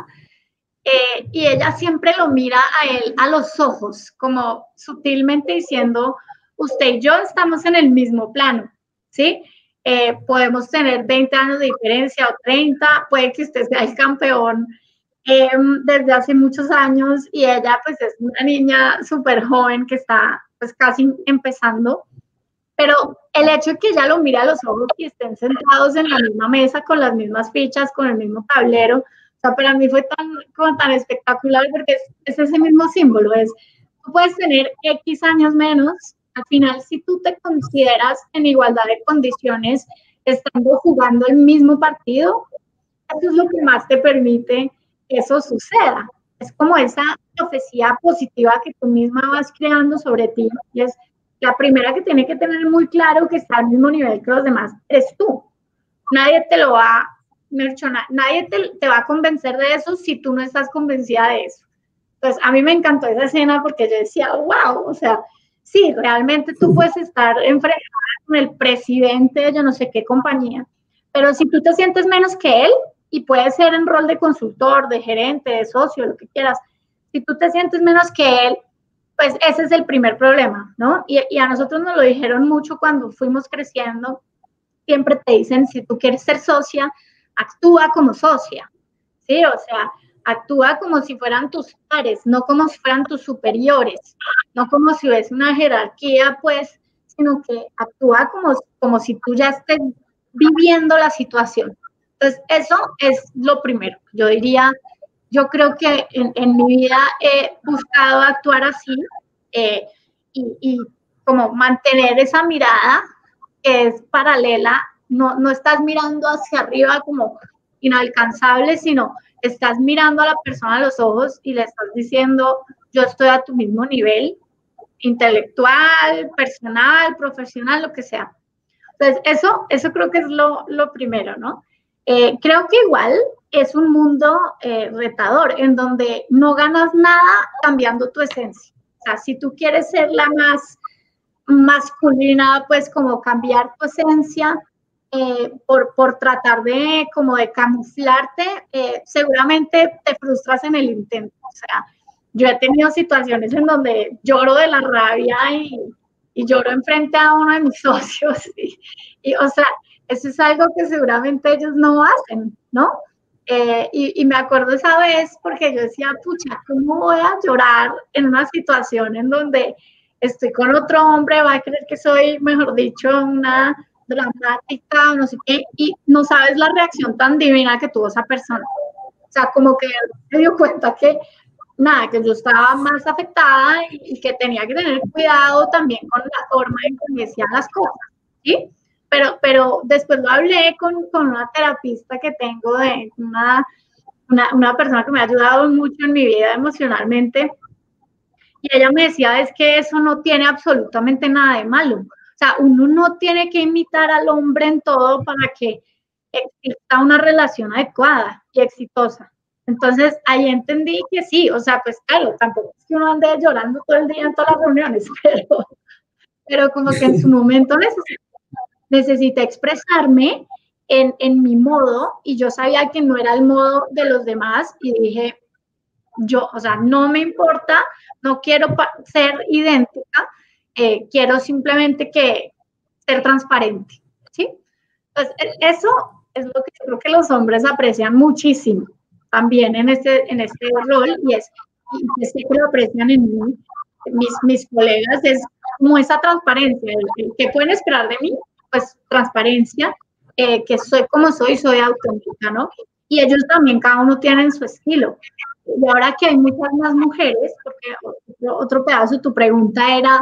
eh, y ella siempre lo mira a él a los ojos, como sutilmente diciendo, usted y yo estamos en el mismo plano, ¿sí? Eh, podemos tener veinte años de diferencia o treinta, puede que usted sea el campeón eh, desde hace muchos años y ella pues es una niña súper joven que está pues casi empezando, pero el hecho de que ella lo mire a los ojos y estén sentados en la misma mesa con las mismas fichas, con el mismo tablero, o sea, para mí fue tan, como tan espectacular porque es, es ese mismo símbolo, es, tú puedes tener X años menos, al final si tú te consideras en igualdad de condiciones, estando jugando el mismo partido, eso es lo que más te permite que eso suceda. Es como esa profecía positiva que tú misma vas creando sobre ti, y es la primera que tiene que tener muy claro que está al mismo nivel que los demás, eres tú. Nadie te lo va, nadie te, te va a convencer de eso si tú no estás convencida de eso. Entonces, a mí me encantó esa escena porque yo decía, wow, o sea, sí, realmente tú puedes estar enfrentada con el presidente de yo no sé qué compañía, pero si tú te sientes menos que él, y puede ser en rol de consultor, de gerente, de socio, lo que quieras, si tú te sientes menos que él, pues ese es el primer problema, ¿no? Y, y a nosotros nos lo dijeron mucho cuando fuimos creciendo, siempre te dicen, si tú quieres ser socia, actúa como socia, ¿sí? O sea, actúa como si fueran tus pares, no como si fueran tus superiores, no como si hubiese una jerarquía, pues, sino que actúa como, como si tú ya estés viviendo la situación. Entonces, eso es lo primero. Yo diría, yo creo que en, en mi vida he buscado actuar así eh, y, y como mantener esa mirada que es paralela, no, no estás mirando hacia arriba como inalcanzable, sino estás mirando a la persona a los ojos y le estás diciendo, yo estoy a tu mismo nivel, intelectual, personal, profesional, lo que sea. Entonces, eso, eso creo que es lo, lo primero, ¿no? Eh, creo que igual es un mundo eh, retador, en donde no ganas nada cambiando tu esencia. O sea, si tú quieres ser la más masculina, pues como cambiar tu esencia eh, por, por tratar de como de camuflarte, eh, seguramente te frustras en el intento. O sea, yo he tenido situaciones en donde lloro de la rabia y, y lloro enfrente a uno de mis socios y, y, o sea, eso es algo que seguramente ellos no hacen, ¿no? Eh, y, y me acuerdo esa vez porque yo decía, pucha, ¿cómo voy a llorar en una situación en donde estoy con otro hombre, va a creer que soy, mejor dicho, una dramática, no sé qué, y no sabes la reacción tan divina que tuvo esa persona? O sea, como que me dio cuenta que, nada, que yo estaba más afectada y, y que tenía que tener cuidado también con la forma en que me decían las cosas, ¿sí? Pero, pero después lo hablé con, con una terapista que tengo, de una, una, una persona que me ha ayudado mucho en mi vida emocionalmente, y ella me decía, es que eso no tiene absolutamente nada de malo. O sea, uno no tiene que imitar al hombre en todo para que exista una relación adecuada y exitosa. Entonces, ahí entendí que sí, o sea, pues claro, tampoco es que uno ande llorando todo el día en todas las reuniones, pero, pero como que en su momento necesito necesité expresarme en, en mi modo y yo sabía que no era el modo de los demás y dije, yo, o sea, no me importa, no quiero ser idéntica, eh, quiero simplemente que ser transparente, ¿sí? Entonces, eso es lo que creo que los hombres aprecian muchísimo también en este, en este rol y es, y es que lo aprecian en mí, mis, mis colegas, es como esa transparencia, el, el que pueden esperar de mí, pues transparencia, eh, que soy como soy, soy auténtica, ¿no? Y ellos también, cada uno tienen su estilo. Y ahora que hay muchas más mujeres, porque otro, otro pedazo de tu pregunta era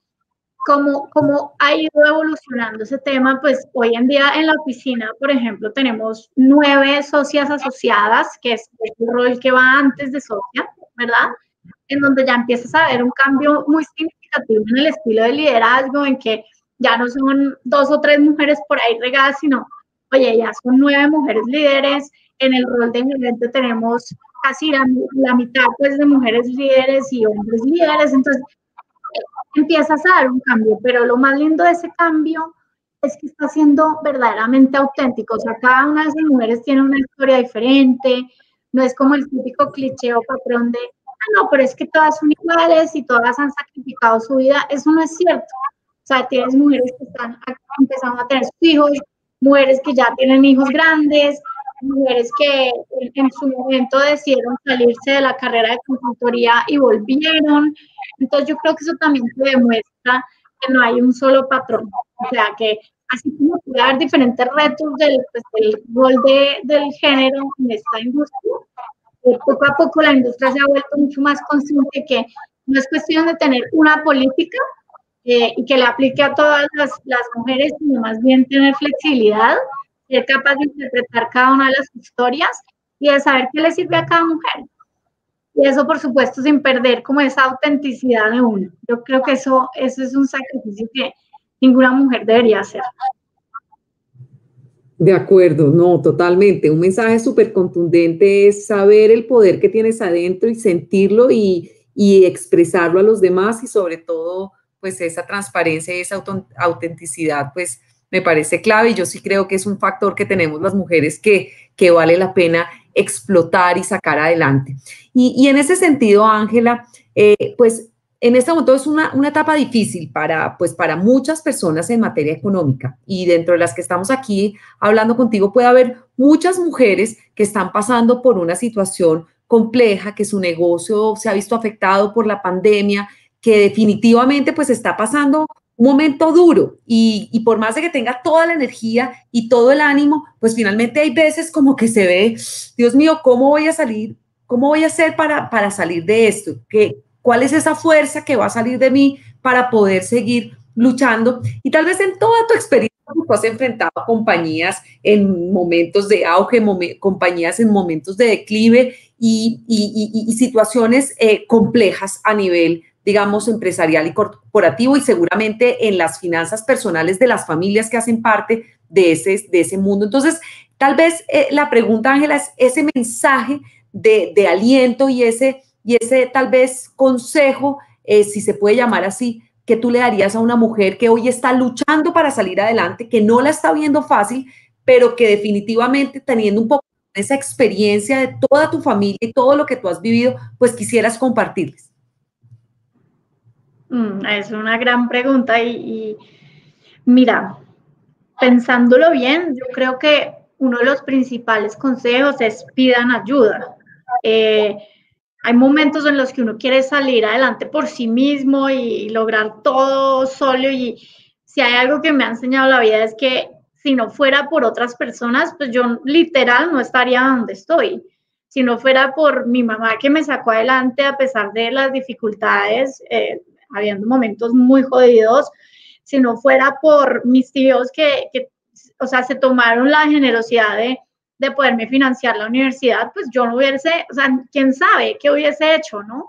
cómo, cómo ha ido evolucionando ese tema, pues hoy en día en la oficina, por ejemplo, tenemos nueve socias asociadas, que es el rol que va antes de socia, ¿verdad? En donde ya empiezas a ver un cambio muy significativo en el estilo de liderazgo, en que ya no son dos o tres mujeres por ahí regadas, sino, oye, ya son nueve mujeres líderes. En el rol de gerente tenemos casi la, la mitad pues, de mujeres líderes y hombres líderes. Entonces, empiezas a dar un cambio, pero lo más lindo de ese cambio es que está siendo verdaderamente auténtico. O sea, cada una de esas mujeres tiene una historia diferente, no es como el típico cliché o patrón de, ah, no, pero es que todas son iguales y todas han sacrificado su vida. Eso no es cierto. O sea, tienes mujeres que están empezando a tener sus hijos, mujeres que ya tienen hijos grandes, mujeres que en, en su momento decidieron salirse de la carrera de consultoría y volvieron. Entonces yo creo que eso también te demuestra que no hay un solo patrón. O sea, que así como puede haber diferentes retos del, pues, del rol de, del género en esta industria, eh, poco a poco la industria se ha vuelto mucho más consciente que no es cuestión de tener una política eh, y que le aplique a todas las, las mujeres, sino más bien tener flexibilidad, ser capaz de interpretar cada una de las historias y de saber qué le sirve a cada mujer. Y eso, por supuesto, sin perder como esa autenticidad de uno. Yo creo que eso, eso es un sacrificio que ninguna mujer debería hacer. De acuerdo, no, totalmente. Un mensaje súper contundente es saber el poder que tienes adentro y sentirlo y, y expresarlo a los demás y sobre todo, pues esa transparencia y esa autenticidad, pues me parece clave y yo sí creo que es un factor que tenemos las mujeres que, que vale la pena explotar y sacar adelante. Y, y en ese sentido, Ángela, eh, pues en este momento es una, una etapa difícil para, pues, para muchas personas en materia económica y dentro de las que estamos aquí hablando contigo puede haber muchas mujeres que están pasando por una situación compleja, que su negocio se ha visto afectado por la pandemia, que definitivamente pues está pasando un momento duro y, y por más de que tenga toda la energía y todo el ánimo, pues finalmente hay veces como que se ve, Dios mío, ¿cómo voy a salir? ¿Cómo voy a hacer para, para salir de esto? ¿Qué, ¿Cuál es esa fuerza que va a salir de mí para poder seguir luchando? Y tal vez en toda tu experiencia tú has enfrentado compañías en momentos de auge, momen, compañías en momentos de declive y, y, y, y situaciones eh, complejas a nivel, digamos, empresarial y corporativo y seguramente en las finanzas personales de las familias que hacen parte de ese, de ese mundo. Entonces, tal vez eh, la pregunta, Ángela, es ese mensaje de, de aliento y ese, y ese tal vez consejo, eh, si se puede llamar así, que tú le darías a una mujer que hoy está luchando para salir adelante, que no la está viendo fácil, pero que definitivamente teniendo un poco esa experiencia de toda tu familia y todo lo que tú has vivido, pues quisieras compartirles. Mm, es una gran pregunta y, y mira, pensándolo bien, yo creo que uno de los principales consejos es pidan ayuda. Eh, hay momentos en los que uno quiere salir adelante por sí mismo y lograr todo solo y si hay algo que me ha enseñado la vida es que si no fuera por otras personas, pues yo literal no estaría donde estoy. Si no fuera por mi mamá que me sacó adelante a pesar de las dificultades, eh, habiendo momentos muy jodidos, si no fuera por mis tíos que, que o sea, se tomaron la generosidad de de poderme financiar la universidad, pues yo no hubiese, o sea, quién sabe qué hubiese hecho, ¿no?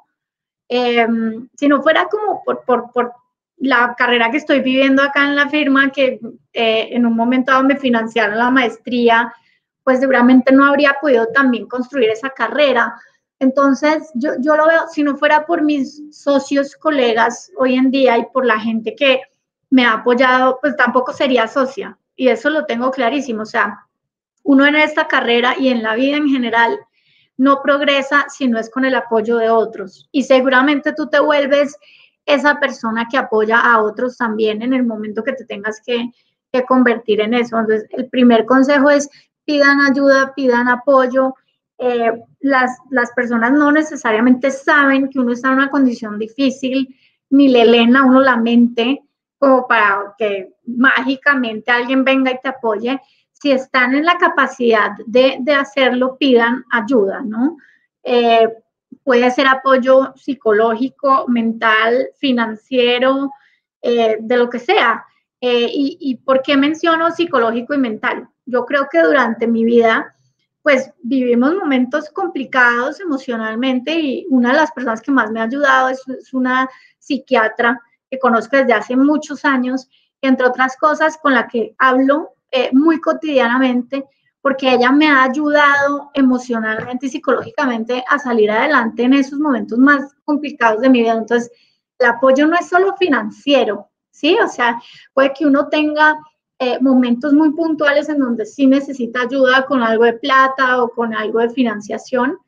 Eh, si no fuera como por, por, por la carrera que estoy viviendo acá en la firma, que eh, en un momento dado me financiaron la maestría, pues seguramente no habría podido también construir esa carrera. Entonces, yo, yo lo veo, si no fuera por mis socios, colegas hoy en día y por la gente que me ha apoyado, pues tampoco sería socia. Y eso lo tengo clarísimo. O sea, uno en esta carrera y en la vida en general no progresa si no es con el apoyo de otros. Y seguramente tú te vuelves esa persona que apoya a otros también en el momento que te tengas que, que convertir en eso. Entonces, el primer consejo es pidan ayuda, pidan apoyo. Eh, las, las personas no necesariamente saben que uno está en una condición difícil, ni le leen a uno la mente como para que mágicamente alguien venga y te apoye. Si están en la capacidad de, de hacerlo, pidan ayuda, ¿no? Eh, puede ser apoyo psicológico, mental, financiero, eh, de lo que sea. Eh, y, ¿Y por qué menciono psicológico y mental? Yo creo que durante mi vida, pues vivimos momentos complicados emocionalmente y una de las personas que más me ha ayudado es, es una psiquiatra que conozco desde hace muchos años, entre otras cosas con la que hablo eh, muy cotidianamente, porque ella me ha ayudado emocionalmente y psicológicamente a salir adelante en esos momentos más complicados de mi vida. Entonces, el apoyo no es solo financiero, ¿sí? O sea, puede que uno tenga eh, momentos muy puntuales en donde sí necesita ayuda con algo de plata o con algo de financiación,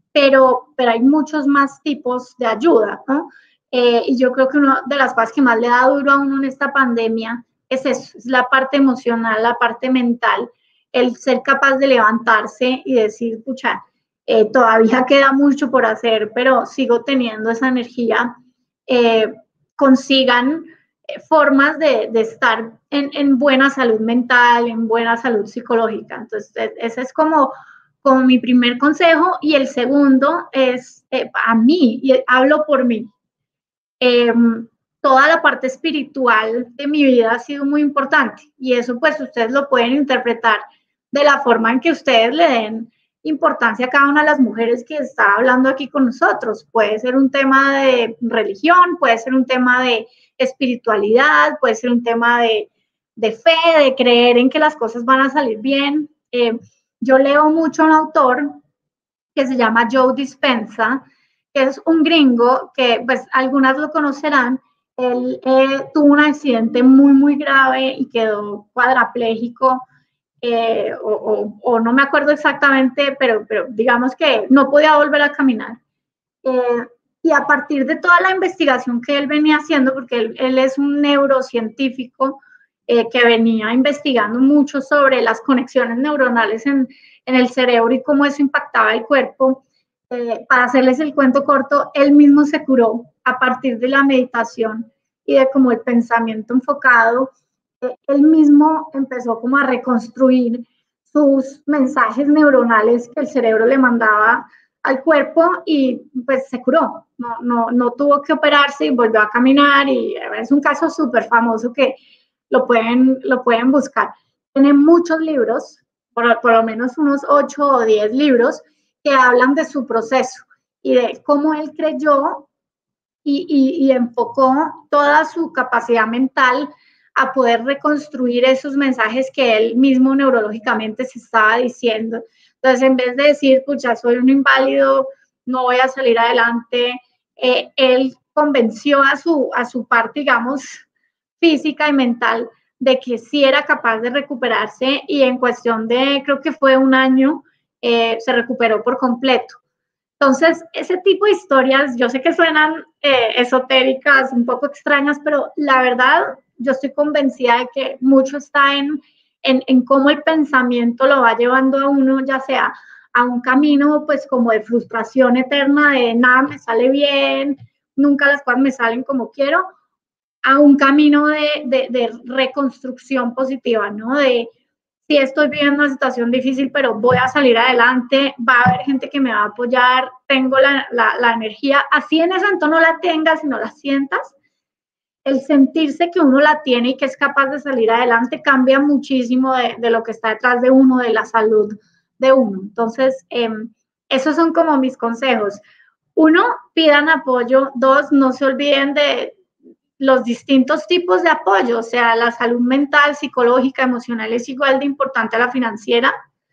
pero, pero hay muchos más tipos de ayuda, ¿no? Eh, y yo creo que una de las cosas que más le da duro a uno en esta pandemia es eso, es la parte emocional, la parte mental, el ser capaz de levantarse y decir, pucha, eh, todavía queda mucho por hacer, pero sigo teniendo esa energía. Eh, consigan eh, formas de, de estar en, en, buena salud mental, en buena salud psicológica. Entonces, ese es como, como mi primer consejo. Y el segundo es eh, a mí, y hablo por mí. Eh, toda la parte espiritual de mi vida ha sido muy importante y eso pues ustedes lo pueden interpretar de la forma en que ustedes le den importancia a cada una de las mujeres que está hablando aquí con nosotros. Puede ser un tema de religión, puede ser un tema de espiritualidad, puede ser un tema de, de fe, de creer en que las cosas van a salir bien. Eh, yo leo mucho a un autor que se llama Joe Dispenza, que es un gringo que pues algunas lo conocerán. Él eh, tuvo un accidente muy, muy grave y quedó cuadraplégico, eh, o, o, o no me acuerdo exactamente, pero, pero digamos que no podía volver a caminar. Eh, y a partir de toda la investigación que él venía haciendo, porque él, él es un neurocientífico eh, que venía investigando mucho sobre las conexiones neuronales en, en el cerebro y cómo eso impactaba el cuerpo, eh, para hacerles el cuento corto, él mismo se curó a partir de la meditación y de como el pensamiento enfocado, eh, él mismo empezó como a reconstruir sus mensajes neuronales que el cerebro le mandaba al cuerpo y pues se curó, no, no, no tuvo que operarse y volvió a caminar y es un caso súper famoso que lo pueden, lo pueden buscar. Tiene muchos libros, por, por lo menos unos ocho o diez libros que hablan de su proceso y de cómo él creyó y, y, y enfocó toda su capacidad mental a poder reconstruir esos mensajes que él mismo neurológicamente se estaba diciendo. Entonces, en vez de decir, pucha, soy un inválido, no voy a salir adelante, eh, él convenció a su, a su parte, digamos, física y mental de que sí era capaz de recuperarse y en cuestión de, creo que fue un año, eh, se recuperó por completo. Entonces, ese tipo de historias, yo sé que suenan eh, esotéricas, un poco extrañas, pero la verdad, yo estoy convencida de que mucho está en, en, en cómo el pensamiento lo va llevando a uno, ya sea a un camino, pues, como de frustración eterna, de nada me sale bien, nunca las cosas me salen como quiero, a un camino de, de, de reconstrucción positiva, ¿no? De, sí estoy viviendo una situación difícil, pero voy a salir adelante, va a haber gente que me va a apoyar, tengo la, la, la energía, así en ese momento no la tengas, sino la sientas, el sentirse que uno la tiene y que es capaz de salir adelante cambia muchísimo de, de lo que está detrás de uno, de la salud de uno. Entonces, eh, esos son como mis consejos. Uno, pidan apoyo. Dos, no se olviden de los distintos tipos de apoyo, o sea, la salud mental, psicológica, emocional es igual de importante a la financiera.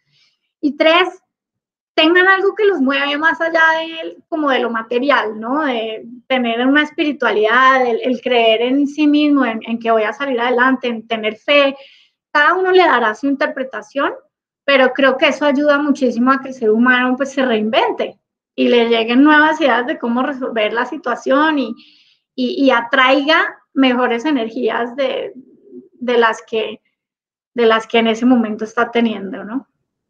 Y tres, tengan algo que los mueve más allá de, como de lo material, ¿no? De tener una espiritualidad, el, el creer en sí mismo, en, en que voy a salir adelante, en tener fe. Cada uno le dará su interpretación, pero creo que eso ayuda muchísimo a que el ser humano pues se reinvente y le lleguen nuevas ideas de cómo resolver la situación y, y, y atraiga mejores energías de, de, las que, de las que en ese momento está teniendo, ¿no?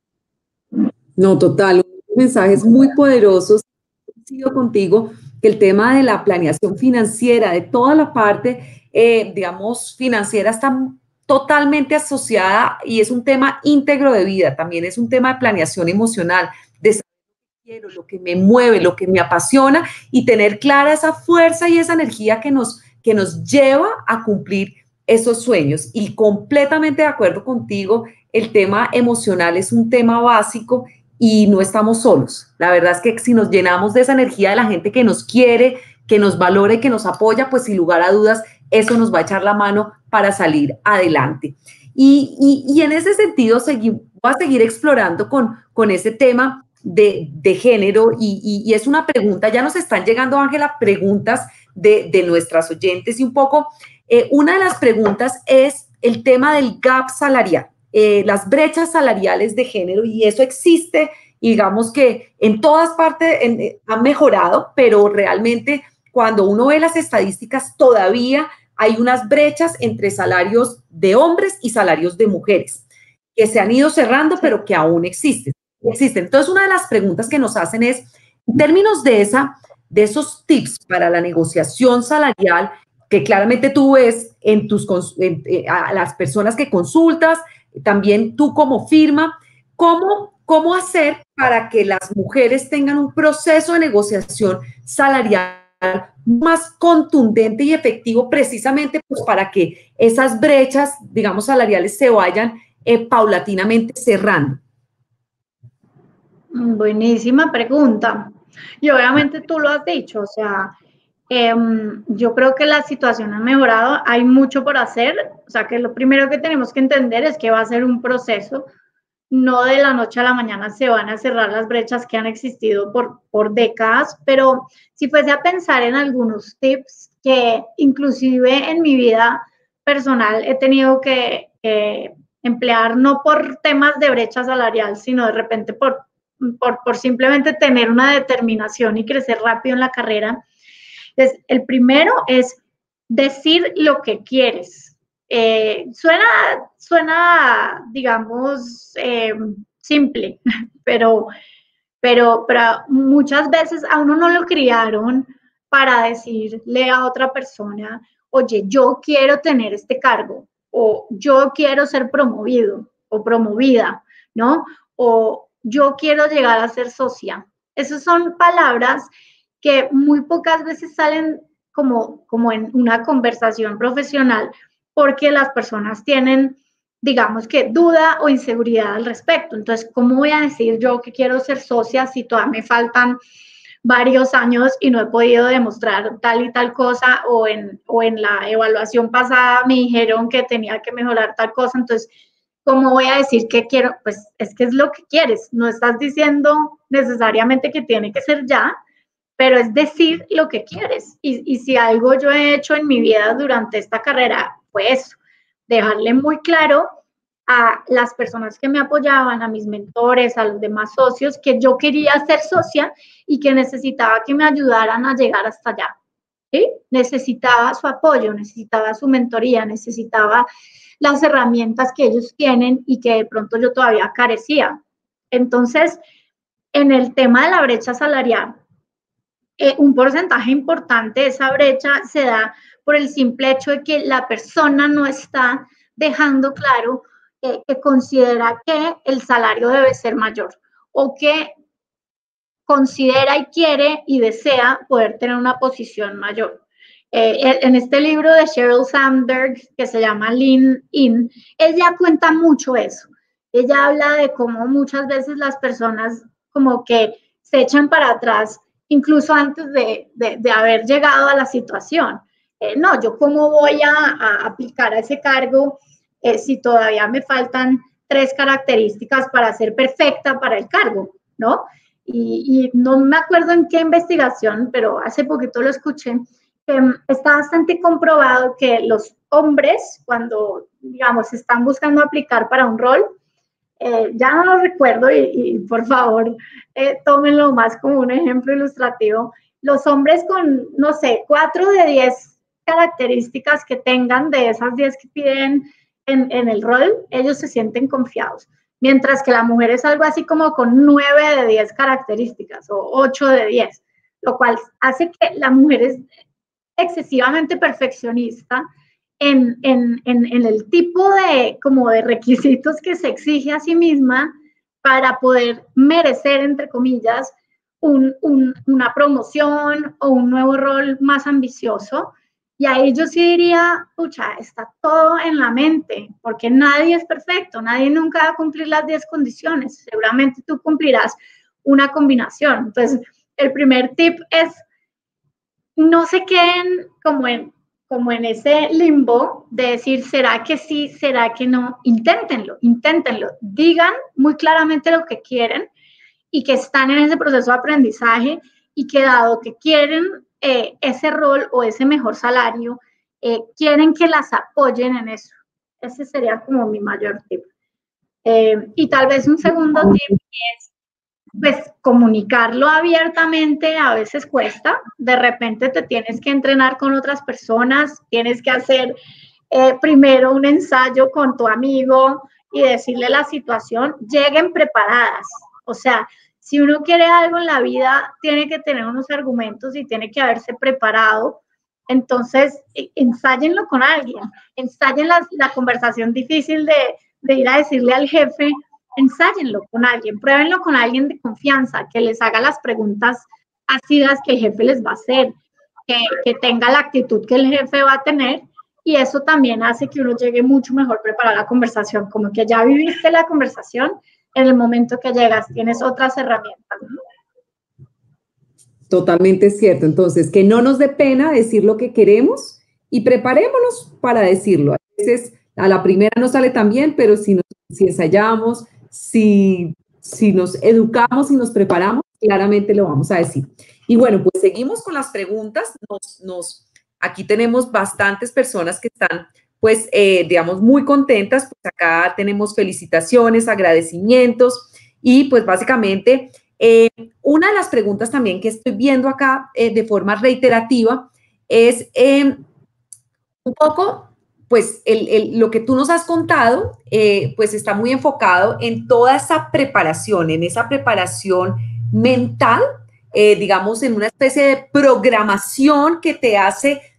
No, total, mensajes muy poderosos. Coincido contigo que el tema de la planeación financiera, de toda la parte, eh, digamos, financiera está totalmente asociada y es un tema íntegro de vida, también es un tema de planeación emocional, de saber lo que quiero, lo que me mueve, lo que me apasiona y tener clara esa fuerza y esa energía que nos, que nos lleva a cumplir esos sueños. Y completamente de acuerdo contigo, el tema emocional es un tema básico y no estamos solos. La verdad es que si nos llenamos de esa energía de la gente que nos quiere, que nos valora y que nos apoya, pues sin lugar a dudas, eso nos va a echar la mano para salir adelante. Y, y, y en ese sentido, segui, voy a seguir explorando con, con ese tema de, de género y, y, y es una pregunta, ya nos están llegando, Ángela, preguntas de, de nuestras oyentes y un poco, eh, una de las preguntas es el tema del gap salarial. Eh, las brechas salariales de género y eso existe, y digamos que en todas partes en, eh, ha mejorado, pero realmente cuando uno ve las estadísticas todavía hay unas brechas entre salarios de hombres y salarios de mujeres que se han ido cerrando, pero que aún existen. existen. Entonces, una de las preguntas que nos hacen es, en términos de, esa, de esos tips para la negociación salarial, que claramente tú ves en tus, en, eh, a las personas que consultas, también tú como firma, ¿cómo, cómo hacer para que las mujeres tengan un proceso de negociación salarial más contundente y efectivo precisamente pues, para que esas brechas, digamos, salariales se vayan eh, paulatinamente cerrando? Buenísima pregunta. Y obviamente tú lo has dicho, o sea, eh, yo creo que la situación ha mejorado, hay mucho por hacer, o sea que lo primero que tenemos que entender es que va a ser un proceso, no de la noche a la mañana se van a cerrar las brechas que han existido por, por décadas, pero si fuese a pensar en algunos tips que inclusive en mi vida personal he tenido que eh, emplear, no por temas de brecha salarial, sino de repente por, por, por simplemente tener una determinación y crecer rápido en la carrera. Entonces, el primero es decir lo que quieres. Eh, suena, suena, digamos, eh, simple, pero, pero, pero muchas veces a uno no lo criaron para decirle a otra persona oye, yo quiero tener este cargo, o yo quiero ser promovido o promovida, ¿no? O yo quiero llegar a ser socia. Esas son palabras que muy pocas veces salen como, como en una conversación profesional, porque las personas tienen, digamos que, duda o inseguridad al respecto. Entonces, ¿cómo voy a decir yo que quiero ser socia si todavía me faltan varios años y no he podido demostrar tal y tal cosa, o en, o en la evaluación pasada me dijeron que tenía que mejorar tal cosa? Entonces, ¿cómo voy a decir que quiero? Pues es que es lo que quieres, no estás diciendo necesariamente que tiene que ser ya, pero es decir lo que quieres. Y, y si algo yo he hecho en mi vida durante esta carrera fue eso, dejarle muy claro a las personas que me apoyaban, a mis mentores, a los demás socios, que yo quería ser socia y que necesitaba que me ayudaran a llegar hasta allá. ¿Sí? Necesitaba su apoyo, necesitaba su mentoría, necesitaba las herramientas que ellos tienen y que de pronto yo todavía carecía. Entonces, en el tema de la brecha salarial, eh, un porcentaje importante de esa brecha se da por el simple hecho de que la persona no está dejando claro eh, que considera que el salario debe ser mayor, o que considera y quiere y desea poder tener una posición mayor. Eh, en este libro de Sheryl Sandberg, que se llama Lean In, ella cuenta mucho eso. Ella habla de cómo muchas veces las personas como que se echan para atrás, incluso antes de, de, de haber llegado a la situación. Eh, no, yo cómo voy a, a aplicar a ese cargo eh, si todavía me faltan tres características para ser perfecta para el cargo, ¿no? Y, y no me acuerdo en qué investigación, pero hace poquito lo escuché, que está bastante comprobado que los hombres, cuando, digamos, están buscando aplicar para un rol, eh, ya no lo recuerdo y, y por favor, eh, tómenlo más como un ejemplo ilustrativo, los hombres con, no sé, cuatro de diez características que tengan de esas diez que piden en, en el rol, ellos se sienten confiados. Mientras que la mujer es algo así como con nueve de diez características o ocho de diez, lo cual hace que la mujer es excesivamente perfeccionista en, en, en, en el tipo de, como de requisitos que se exige a sí misma para poder merecer, entre comillas, un, un, una promoción o un nuevo rol más ambicioso. Y ahí yo sí diría, pucha, está todo en la mente, porque nadie es perfecto, nadie nunca va a cumplir las diez condiciones. Seguramente tú cumplirás una combinación. Entonces, el primer tip es no se queden como en, como en ese limbo de decir, ¿será que sí? ¿Será que no? Inténtenlo, inténtenlo. Digan muy claramente lo que quieren y que están en ese proceso de aprendizaje y que dado que quieren eh, ese rol o ese mejor salario, eh, quieren que las apoyen en eso. Ese sería como mi mayor tip. Eh, y tal vez un segundo tip es, pues, comunicarlo abiertamente a veces cuesta. De repente te tienes que entrenar con otras personas, tienes que hacer eh, primero un ensayo con tu amigo y decirle la situación. Lleguen preparadas. O sea, si uno quiere algo en la vida, tiene que tener unos argumentos y tiene que haberse preparado. Entonces, ensáyenlo con alguien. Ensayen la, la conversación difícil de, de ir a decirle al jefe, ensáyenlo con alguien, pruébenlo con alguien de confianza, que les haga las preguntas ácidas que el jefe les va a hacer, que, que tenga la actitud que el jefe va a tener, y eso también hace que uno llegue mucho mejor preparado a la conversación, como que ya viviste la conversación, en el momento que llegas tienes otras herramientas, ¿no? Totalmente cierto. Entonces, que no nos dé pena decir lo que queremos y preparémonos para decirlo. A veces a la primera no sale tan bien, pero si, nos, si ensayamos, si, si nos educamos y nos preparamos, claramente lo vamos a decir. Y bueno, pues seguimos con las preguntas. Nos, nos, aquí tenemos bastantes personas que están, pues, eh, digamos, muy contentas. Pues acá tenemos felicitaciones, agradecimientos y, pues, básicamente, eh, una de las preguntas también que estoy viendo acá eh, de forma reiterativa es eh, un poco, pues, el, el, lo que tú nos has contado, eh, pues, está muy enfocado en toda esa preparación, en esa preparación mental, eh, digamos, en una especie de programación que te hace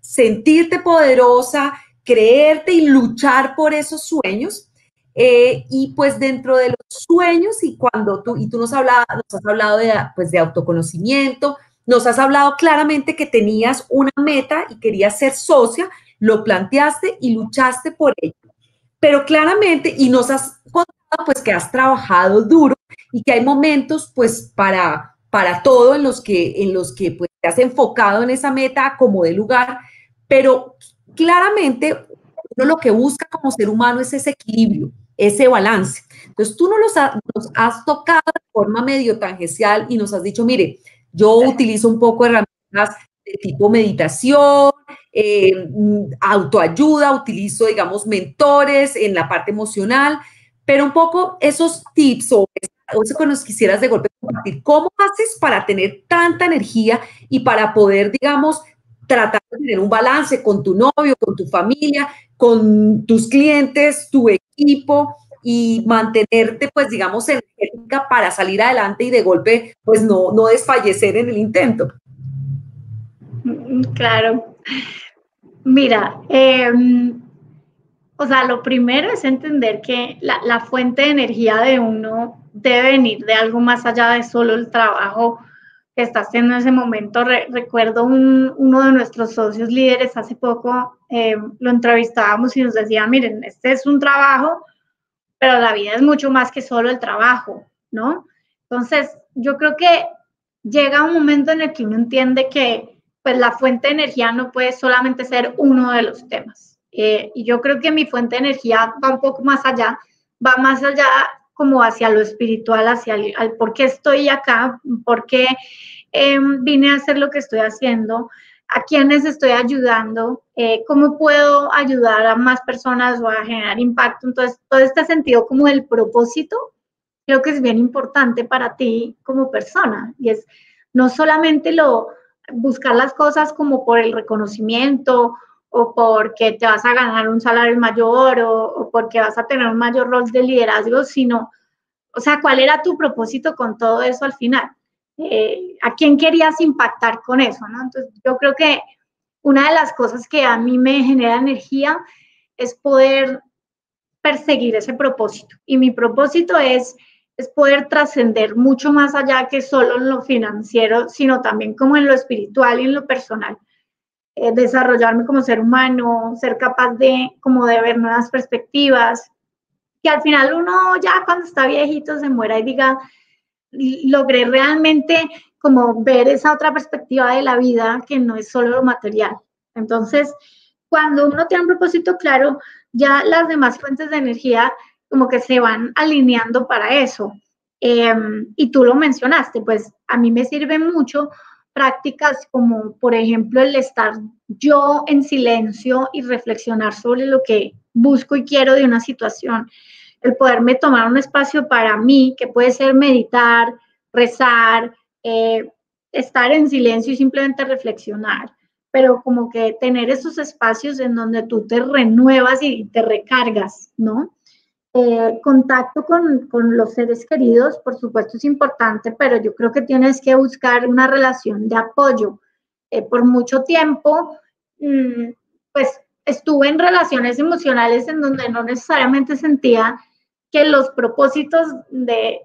sentirte poderosa, creerte y luchar por esos sueños. Eh, y pues dentro de los sueños, y cuando tú, y tú nos, hablaba, nos has hablado de, pues, de autoconocimiento, nos has hablado claramente que tenías una meta y querías ser socia, lo planteaste y luchaste por ello. Pero claramente, y nos has contado pues que has trabajado duro y que hay momentos pues para, para todo en los que, en los que pues, te has enfocado en esa meta como de lugar, pero claramente uno lo que busca como ser humano es ese equilibrio, ese balance. Entonces tú no los ha, nos has tocado de forma medio tangencial y nos has dicho, mire, yo utilizo un poco herramientas de tipo meditación, eh, autoayuda, utilizo, digamos, mentores en la parte emocional, pero un poco esos tips o, o eso que nos quisieras de golpe compartir, ¿cómo haces para tener tanta energía y para poder, digamos, tratar de tener un balance con tu novio, con tu familia, con tus clientes, tu equipo y mantenerte, pues, digamos, energética para salir adelante y de golpe, pues, no, no desfallecer en el intento? Claro. Mira, eh, o sea, lo primero es entender que la, la fuente de energía de uno debe venir de algo más allá de solo el trabajo que está haciendo en ese momento. Re, recuerdo un, uno de nuestros socios líderes hace poco, eh, lo entrevistábamos y nos decía, miren, este es un trabajo, pero la vida es mucho más que solo el trabajo, ¿no? Entonces, yo creo que llega un momento en el que uno entiende que pues, la fuente de energía no puede solamente ser uno de los temas. Eh, y yo creo que mi fuente de energía va un poco más allá, va más allá como hacia lo espiritual, hacia el, al por qué estoy acá, por qué eh, vine a hacer lo que estoy haciendo, a quiénes estoy ayudando, eh, cómo puedo ayudar a más personas o a generar impacto. Entonces, todo este sentido como del propósito, creo que es bien importante para ti como persona. Y es no solamente lo buscar las cosas como por el reconocimiento o porque te vas a ganar un salario mayor o, o porque vas a tener un mayor rol de liderazgo, sino, o sea, ¿cuál era tu propósito con todo eso al final? Eh, ¿A quién querías impactar con eso? ¿No? Entonces, yo creo que una de las cosas que a mí me genera energía es poder perseguir ese propósito. Y mi propósito es, es poder trascender mucho más allá que solo en lo financiero, sino también como en lo espiritual y en lo personal. Eh, desarrollarme como ser humano, ser capaz de, como de ver nuevas perspectivas, que al final uno ya cuando está viejito se muera y diga, logré realmente como ver esa otra perspectiva de la vida que no es solo lo material. Entonces, cuando uno tiene un propósito claro, ya las demás fuentes de energía como que se van alineando para eso. Eh, y tú lo mencionaste, pues a mí me sirven mucho prácticas como, por ejemplo, el estar yo en silencio y reflexionar sobre lo que busco y quiero de una situación, el poderme tomar un espacio para mí, que puede ser meditar, rezar, eh, estar en silencio y simplemente reflexionar, pero como que tener esos espacios en donde tú te renuevas y te recargas, ¿no? Eh, contacto con, con los seres queridos, por supuesto, es importante, pero yo creo que tienes que buscar una relación de apoyo. Eh, por mucho tiempo, mmm, pues estuve en relaciones emocionales en donde no necesariamente sentía que los propósitos de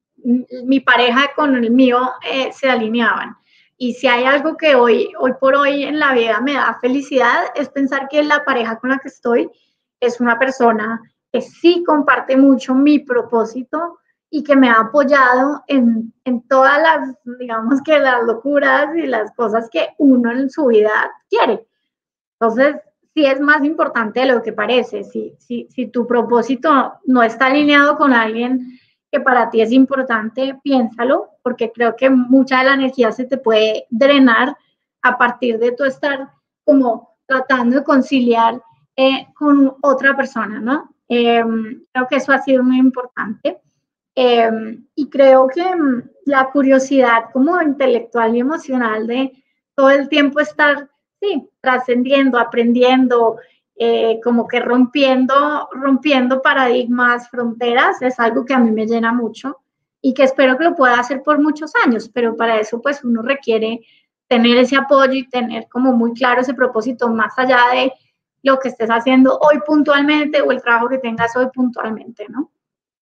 mi pareja con el mío eh, se alineaban. Y si hay algo que hoy, hoy por hoy en la vida me da felicidad, es pensar que la pareja con la que estoy es una persona que sí comparte mucho mi propósito y que me ha apoyado en, en todas las, digamos que las locuras y las cosas que uno en su vida quiere. Entonces, sí es más importante de lo que parece. Si, si, si tu propósito no está alineado con alguien que para ti es importante, piénsalo, porque creo que mucha de la energía se te puede drenar a partir de tu estar como tratando de conciliar eh, con otra persona, ¿no? Eh, creo que eso ha sido muy importante. Eh, y creo que um, la curiosidad como intelectual y emocional de todo el tiempo estar, sí, trascendiendo, aprendiendo, eh, como que rompiendo, rompiendo paradigmas, fronteras, es algo que a mí me llena mucho y que espero que lo pueda hacer por muchos años, pero para eso pues uno requiere tener ese apoyo y tener como muy claro ese propósito más allá de lo que estés haciendo hoy puntualmente o el trabajo que tengas hoy puntualmente, ¿no?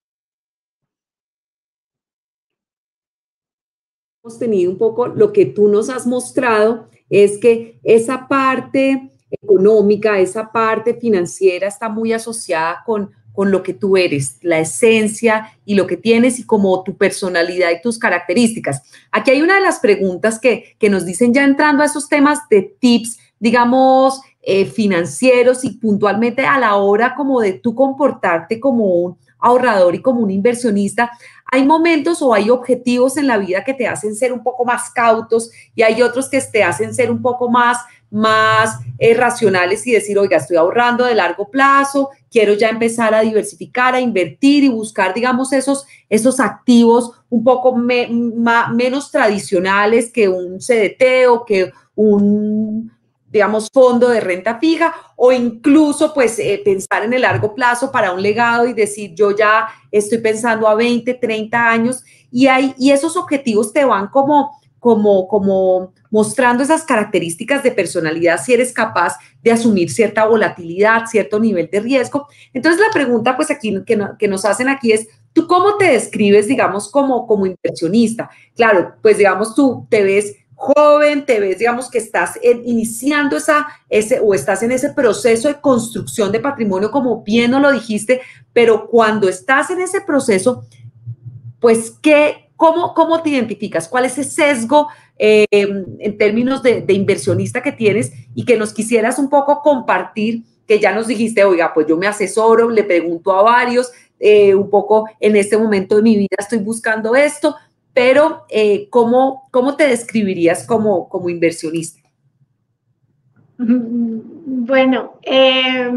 Hemos tenido un poco, lo que tú nos has mostrado es que esa parte económica, esa parte financiera está muy asociada con, con lo que tú eres, la esencia y lo que tienes y como tu personalidad y tus características. Aquí hay una de las preguntas que, que nos dicen ya entrando a esos temas de tips, digamos, eh, financieros y puntualmente a la hora como de tú comportarte como un ahorrador y como un inversionista. Hay momentos o hay objetivos en la vida que te hacen ser un poco más cautos y hay otros que te hacen ser un poco más, más eh, racionales y decir, oiga, estoy ahorrando de largo plazo, quiero ya empezar a diversificar, a invertir y buscar, digamos, esos, esos activos un poco me, ma, menos tradicionales que un C D T o que un, digamos, fondo de renta fija o incluso pues eh, pensar en el largo plazo para un legado y decir yo ya estoy pensando a veinte, treinta años y, hay, y esos objetivos te van como, como, como mostrando esas características de personalidad si eres capaz de asumir cierta volatilidad, cierto nivel de riesgo. Entonces la pregunta pues aquí que, no, que nos hacen aquí es, ¿tú cómo te describes digamos como, como inversionista? Claro, pues digamos tú te ves joven, te ves, digamos, que estás en, iniciando esa, ese, o estás en ese proceso de construcción de patrimonio, como bien no lo dijiste, pero cuando estás en ese proceso, pues, ¿qué, cómo, cómo te identificas? ¿Cuál es ese sesgo eh, en términos de, de inversionista que tienes y que nos quisieras un poco compartir, que ya nos dijiste, oiga, pues yo me asesoro, le pregunto a varios, eh, un poco en este momento de mi vida estoy buscando esto, pero eh, ¿cómo, ¿cómo te describirías como, como inversionista? Bueno, eh,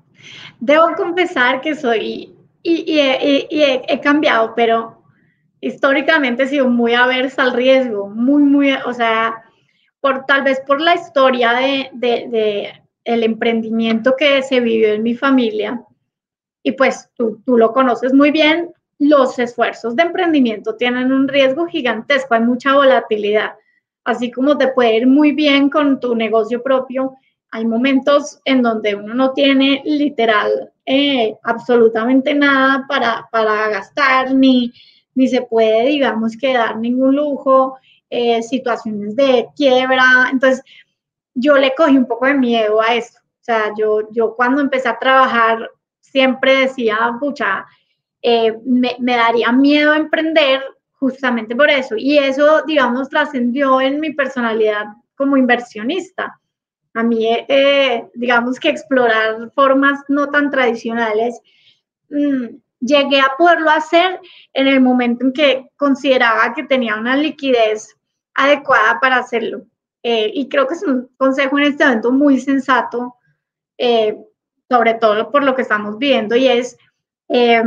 debo confesar que soy, y, y, y, y he, he cambiado, pero históricamente he sido muy aversa al riesgo, muy, muy, o sea, por, tal vez por la historia de, de, de el emprendimiento que se vivió en mi familia, y pues tú, tú lo conoces muy bien, los esfuerzos de emprendimiento tienen un riesgo gigantesco, hay mucha volatilidad. Así como te puede ir muy bien con tu negocio propio, hay momentos en donde uno no tiene literal eh, absolutamente nada para, para gastar, ni, ni se puede, digamos, que dar ningún lujo, eh, situaciones de quiebra. Entonces, yo le cogí un poco de miedo a eso. O sea, yo, yo cuando empecé a trabajar siempre decía, pucha, eh, me, me daría miedo emprender justamente por eso. Y eso, digamos, trascendió en mi personalidad como inversionista. A mí, eh, digamos que explorar formas no tan tradicionales, mmm, llegué a poderlo hacer en el momento en que consideraba que tenía una liquidez adecuada para hacerlo. Eh, y creo que es un consejo en este momento muy sensato, eh, sobre todo por lo que estamos viendo, y es eh,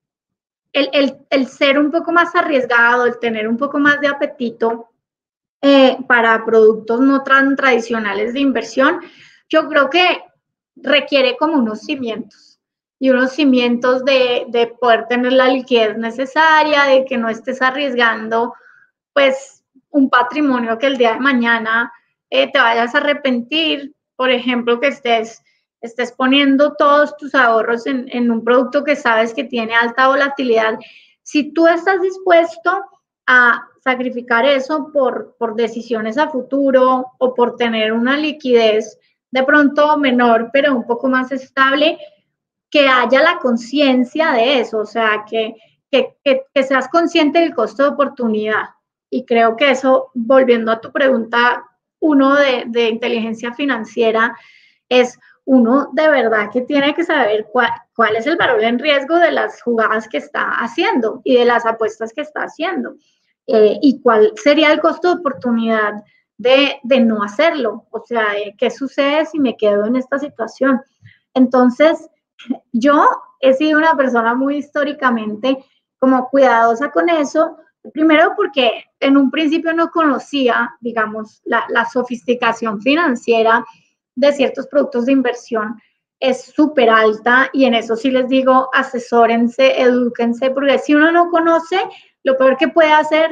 el, el, el, ser un poco más arriesgado, el tener un poco más de apetito eh, para productos no tan tradicionales de inversión. Yo creo que requiere como unos cimientos y unos cimientos de, de poder tener la liquidez necesaria, de que no estés arriesgando pues un patrimonio que el día de mañana eh, te vayas a arrepentir, por ejemplo, que estés, estés poniendo todos tus ahorros en, en un producto que sabes que tiene alta volatilidad. Si tú estás dispuesto a sacrificar eso por, por decisiones a futuro o por tener una liquidez de pronto menor, pero un poco más estable, que haya la conciencia de eso, o sea, que, que, que, que seas consciente del costo de oportunidad. Y creo que eso, volviendo a tu pregunta, uno de, de inteligencia financiera, es uno de verdad que tiene que saber cuál, cuál es el valor en riesgo de las jugadas que está haciendo y de las apuestas que está haciendo. Eh, y cuál sería el costo de oportunidad de, de no hacerlo. O sea, ¿qué sucede si me quedo en esta situación? Entonces, yo he sido una persona muy históricamente como cuidadosa con eso, primero porque en un principio no conocía, digamos, la, la sofisticación financiera de ciertos productos de inversión es súper alta y en eso sí les digo, asesórense, edúquense, porque si uno no conoce, lo peor que puede hacer es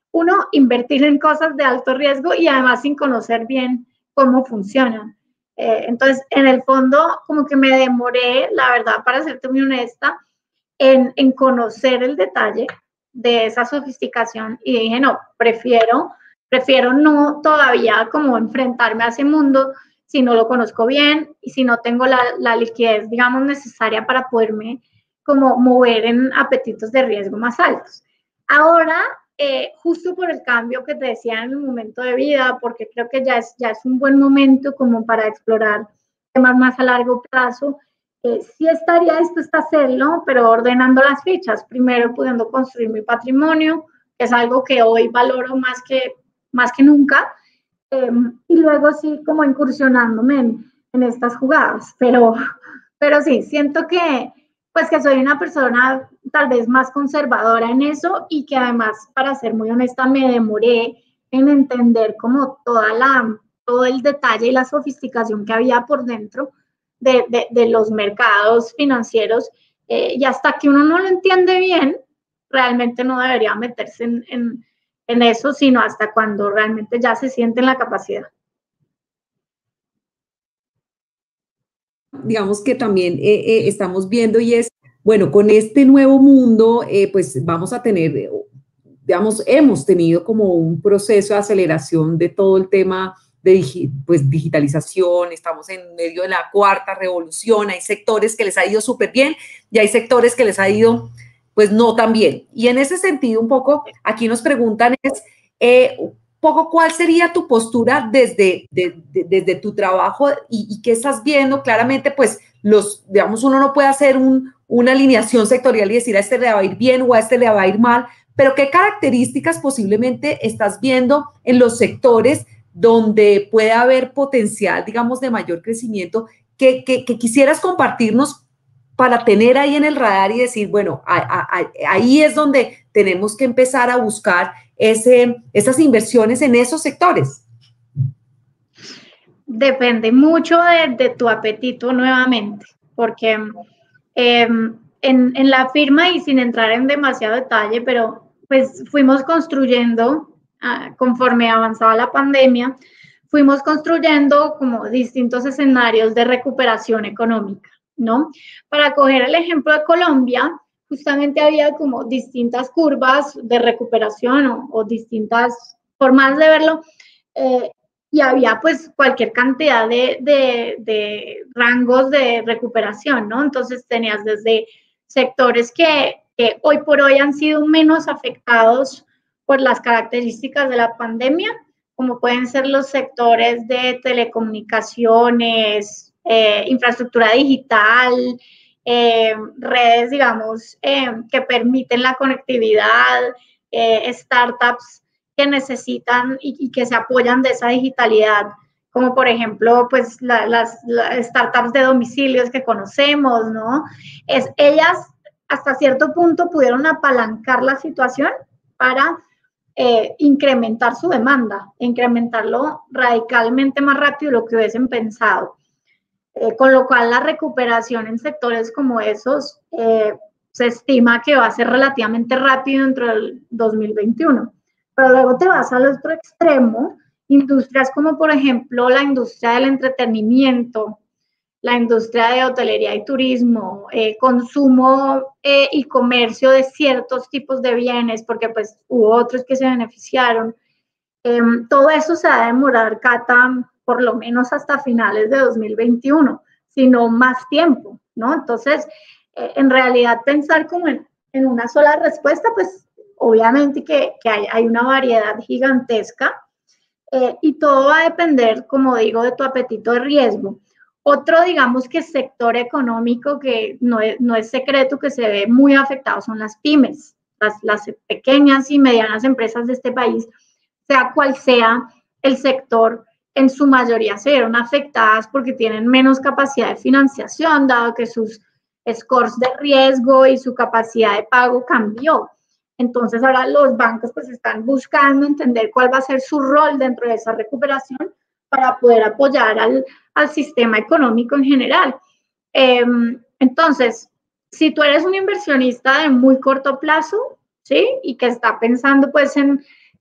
uno, invertir en cosas de alto riesgo y además sin conocer bien cómo funcionan. Eh, entonces, en el fondo, como que me demoré, la verdad, para serte muy honesta, en, en conocer el detalle de esa sofisticación y dije, no, prefiero, prefiero no todavía como enfrentarme a ese mundo si no lo conozco bien y si no tengo la, la liquidez, digamos, necesaria para poderme como mover en apetitos de riesgo más altos. Ahora, eh, justo por el cambio que te decía en el momento de vida, porque creo que ya es, ya es un buen momento como para explorar temas más a largo plazo, eh, sí estaría dispuesta a hacerlo, pero ordenando las fichas, primero pudiendo construir mi patrimonio, que es algo que hoy valoro más que, más que nunca, eh, y luego sí como incursionándome en, en estas jugadas, pero, pero sí, siento que pues que soy una persona tal vez más conservadora en eso y que además, para ser muy honesta, me demoré en entender como toda la, todo el detalle y la sofisticación que había por dentro de, de, de los mercados financieros, eh, y hasta que uno no lo entiende bien, realmente no debería meterse en, en, en eso, sino hasta cuando realmente ya se siente en la capacidad. Digamos que también eh, eh, estamos viendo y es, bueno, con este nuevo mundo, eh, pues vamos a tener, eh, digamos, hemos tenido como un proceso de aceleración de todo el tema de digi pues, digitalización, estamos en medio de la cuarta revolución, hay sectores que les ha ido súper bien y hay sectores que les ha ido, pues, no tan bien. Y en ese sentido, un poco, aquí nos preguntan es, eh, poco cuál sería tu postura desde, de, de, desde tu trabajo y, y qué estás viendo. Claramente, pues, los, digamos, uno no puede hacer un, una alineación sectorial y decir a este le va a ir bien o a este le va a ir mal, pero qué características posiblemente estás viendo en los sectores donde puede haber potencial, digamos, de mayor crecimiento, que, que, que quisieras compartirnos para tener ahí en el radar y decir, bueno, a, a, ahí es donde tenemos que empezar a buscar ese, esas inversiones en esos sectores. Depende mucho de, de tu apetito nuevamente, porque eh, en, en la firma, y sin entrar en demasiado detalle, pero pues fuimos construyendo, uh, conforme avanzaba la pandemia, fuimos construyendo como distintos escenarios de recuperación económica, ¿no? Para coger el ejemplo de Colombia, justamente había como distintas curvas de recuperación o, o distintas formas de verlo, eh, y había pues cualquier cantidad de, de, de rangos de recuperación, ¿no? Entonces tenías desde sectores que, que hoy por hoy han sido menos afectados por las características de la pandemia, como pueden ser los sectores de telecomunicaciones, eh, infraestructura digital, eh, redes, digamos, eh, que permiten la conectividad, eh, startups que necesitan y, y, que se apoyan de esa digitalidad, como por ejemplo, pues la, las, las startups de domicilios que conocemos, ¿no? Es, ellas hasta cierto punto pudieron apalancar la situación para eh, incrementar su demanda, incrementarlo radicalmente más rápido de lo que hubiesen pensado. Eh, con lo cual la recuperación en sectores como esos eh, se estima que va a ser relativamente rápido dentro del dos mil veintiuno. Pero luego te vas al otro extremo, industrias como por ejemplo la industria del entretenimiento, la industria de hotelería y turismo, eh, consumo eh, y comercio de ciertos tipos de bienes, porque pues hubo otros que se beneficiaron. Eh, todo eso se va a demorar, Cata, por lo menos hasta finales de dos mil veintiuno, sino más tiempo, ¿no? Entonces, eh, en realidad pensar como en, en una sola respuesta, pues obviamente que, que hay, hay una variedad gigantesca, eh, y todo va a depender, como digo, de tu apetito de riesgo. Otro, digamos que sector económico que no es, no es secreto, que se ve muy afectado son las pymes, las, las pequeñas y medianas empresas de este país, sea cual sea el sector, en su mayoría se vieron afectadas porque tienen menos capacidad de financiación, dado que sus scores de riesgo y su capacidad de pago cambió. Entonces ahora los bancos pues están buscando entender cuál va a ser su rol dentro de esa recuperación para poder apoyar al, al sistema económico en general. Eh, entonces, si tú eres un inversionista de muy corto plazo, ¿sí? Y que está pensando pues en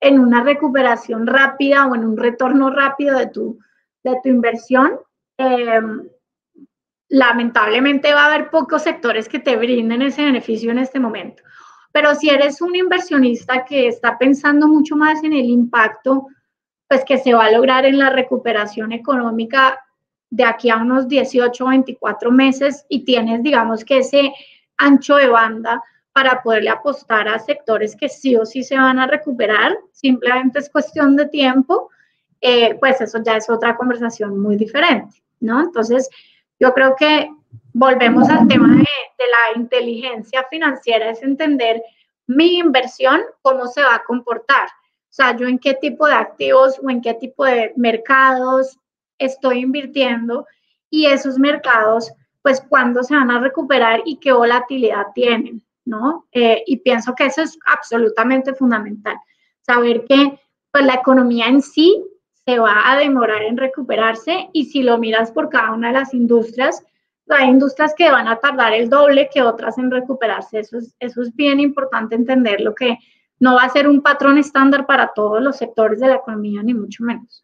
en una recuperación rápida o en un retorno rápido de tu, de tu inversión, eh, lamentablemente va a haber pocos sectores que te brinden ese beneficio en este momento. Pero si eres un inversionista que está pensando mucho más en el impacto, pues que se va a lograr en la recuperación económica de aquí a unos dieciocho o veinticuatro meses y tienes, digamos, que ese ancho de banda para poderle apostar a sectores que sí o sí se van a recuperar, simplemente es cuestión de tiempo, eh, pues eso ya es otra conversación muy diferente, ¿no? Entonces, yo creo que volvemos al tema de, de la inteligencia financiera, es entender mi inversión, cómo se va a comportar. O sea, yo en qué tipo de activos o en qué tipo de mercados estoy invirtiendo y esos mercados, pues, cuándo se van a recuperar y qué volatilidad tienen, ¿no? Eh, y pienso que eso es absolutamente fundamental. Saber que, pues, la economía en sí se va a demorar en recuperarse y si lo miras por cada una de las industrias, hay industrias que van a tardar el doble que otras en recuperarse. Eso es, eso es bien importante entender, lo que no va a ser un patrón estándar para todos los sectores de la economía, ni mucho menos.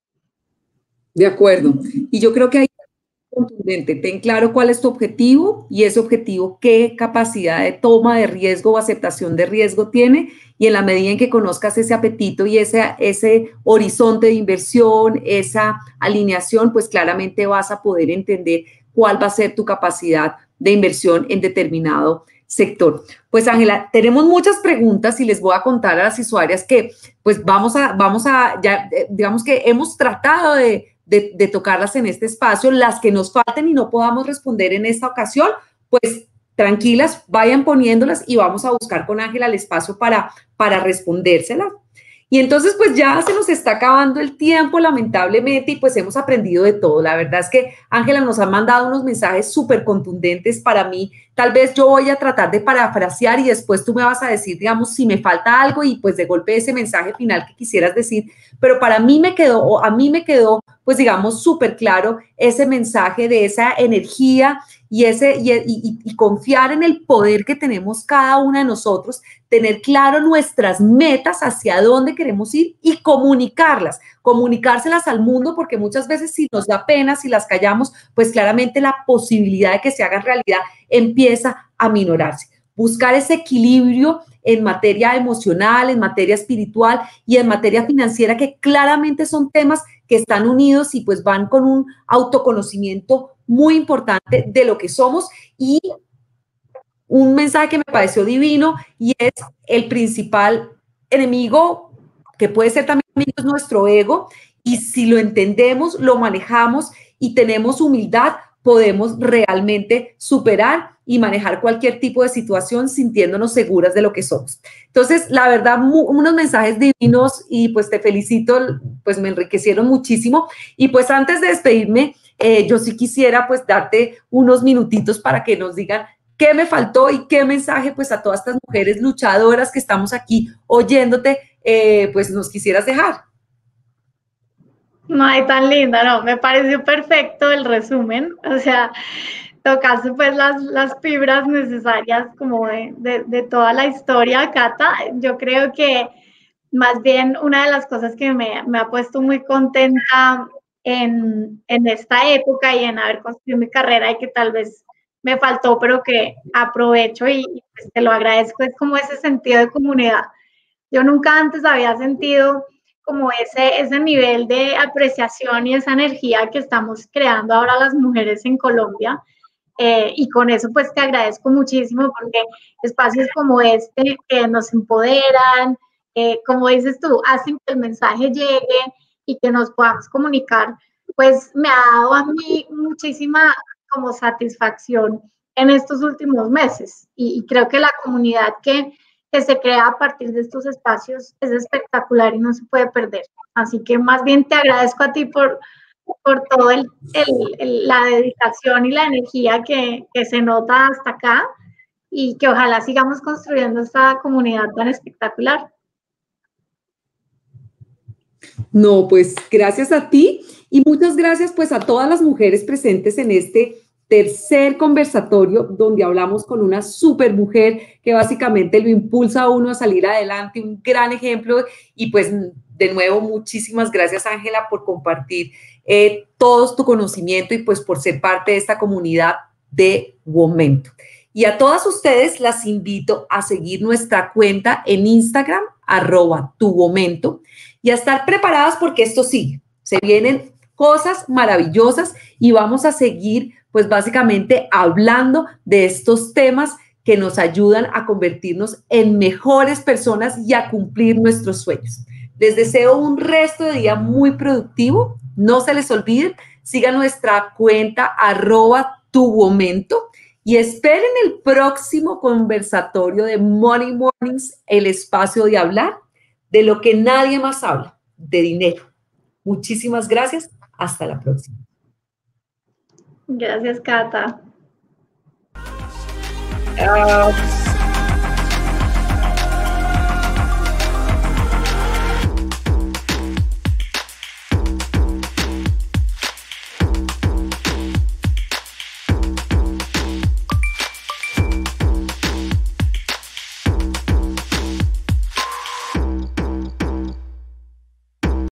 De acuerdo. Y yo creo que hay contundente, ten claro cuál es tu objetivo y ese objetivo qué capacidad de toma de riesgo o aceptación de riesgo tiene, y en la medida en que conozcas ese apetito y ese, ese horizonte de inversión, esa alineación, pues claramente vas a poder entender cuál va a ser tu capacidad de inversión en determinado sector. Pues Ángela, tenemos muchas preguntas y les voy a contar a las usuarias que pues vamos a, vamos a, ya digamos que hemos tratado de De, de tocarlas en este espacio. Las que nos falten y no podamos responder en esta ocasión, pues tranquilas, vayan poniéndolas y vamos a buscar con Ángela el espacio para, para respondérselas. Y entonces pues ya se nos está acabando el tiempo, lamentablemente, y pues hemos aprendido de todo. La verdad es que Ángela nos ha mandado unos mensajes súper contundentes para mí. Tal vez yo voy a tratar de parafrasear y después tú me vas a decir, digamos, si me falta algo y pues de golpe ese mensaje final que quisieras decir. Pero para mí me quedó, o a mí me quedó, pues digamos, súper claro ese mensaje de esa energía y, ese, y, y, y confiar en el poder que tenemos cada una de nosotros, tener claro nuestras metas, hacia dónde queremos ir y comunicarlas, comunicárselas al mundo, porque muchas veces si nos da pena, si las callamos, pues claramente la posibilidad de que se hagan realidad empieza a minorarse. Buscar ese equilibrio en materia emocional, en materia espiritual y en materia financiera, que claramente son temas que están unidos y pues van con un autoconocimiento muy importante de lo que somos. Y un mensaje que me pareció divino, y es el principal enemigo, que puede ser también es nuestro ego, y si lo entendemos, lo manejamos y tenemos humildad, podemos realmente superar y manejar cualquier tipo de situación sintiéndonos seguras de lo que somos. Entonces, la verdad, unos mensajes divinos y pues te felicito, pues me enriquecieron muchísimo. Y pues antes de despedirme, eh, yo sí quisiera pues darte unos minutitos para que nos digan qué me faltó y qué mensaje pues a todas estas mujeres luchadoras que estamos aquí oyéndote, eh, pues nos quisieras dejar. No, ay, tan linda, no, me pareció perfecto el resumen, o sea, tocaste pues las, las fibras necesarias como de, de, de toda la historia, Cata. Yo creo que más bien una de las cosas que me, me ha puesto muy contenta en, en esta época y en haber construido mi carrera y que tal vez me faltó, pero que aprovecho y, y pues te lo agradezco, es como ese sentido de comunidad. Yo nunca antes había sentido como ese, ese nivel de apreciación y esa energía que estamos creando ahora las mujeres en Colombia. Eh, y con eso pues te agradezco muchísimo, porque espacios como este que nos empoderan, eh, como dices tú, hacen que el mensaje llegue y que nos podamos comunicar, pues me ha dado a mí muchísima como satisfacción en estos últimos meses. Y, y creo que la comunidad que que se crea a partir de estos espacios es espectacular y no se puede perder. Así que más bien te agradezco a ti por, por todo el, el, el, la dedicación y la energía que, que se nota hasta acá, y que ojalá sigamos construyendo esta comunidad tan espectacular. No, pues gracias a ti y muchas gracias pues a todas las mujeres presentes en este tercer conversatorio donde hablamos con una super mujer que básicamente lo impulsa a uno a salir adelante, un gran ejemplo. Y pues de nuevo, muchísimas gracias, Ángela, por compartir eh, todo tu conocimiento y pues por ser parte de esta comunidad de Womento. Y a todas ustedes las invito a seguir nuestra cuenta en Instagram, arroba tu Womento, y a estar preparadas porque esto sigue. Se vienen cosas maravillosas y vamos a seguir pues básicamente hablando de estos temas que nos ayudan a convertirnos en mejores personas y a cumplir nuestros sueños. Les deseo un resto de día muy productivo. No se les olviden, sigan nuestra cuenta arroba tu Womento y esperen el próximo conversatorio de Money Mornings, el espacio de hablar de lo que nadie más habla, de dinero. Muchísimas gracias. Hasta la próxima. Gracias, Cata. Uh,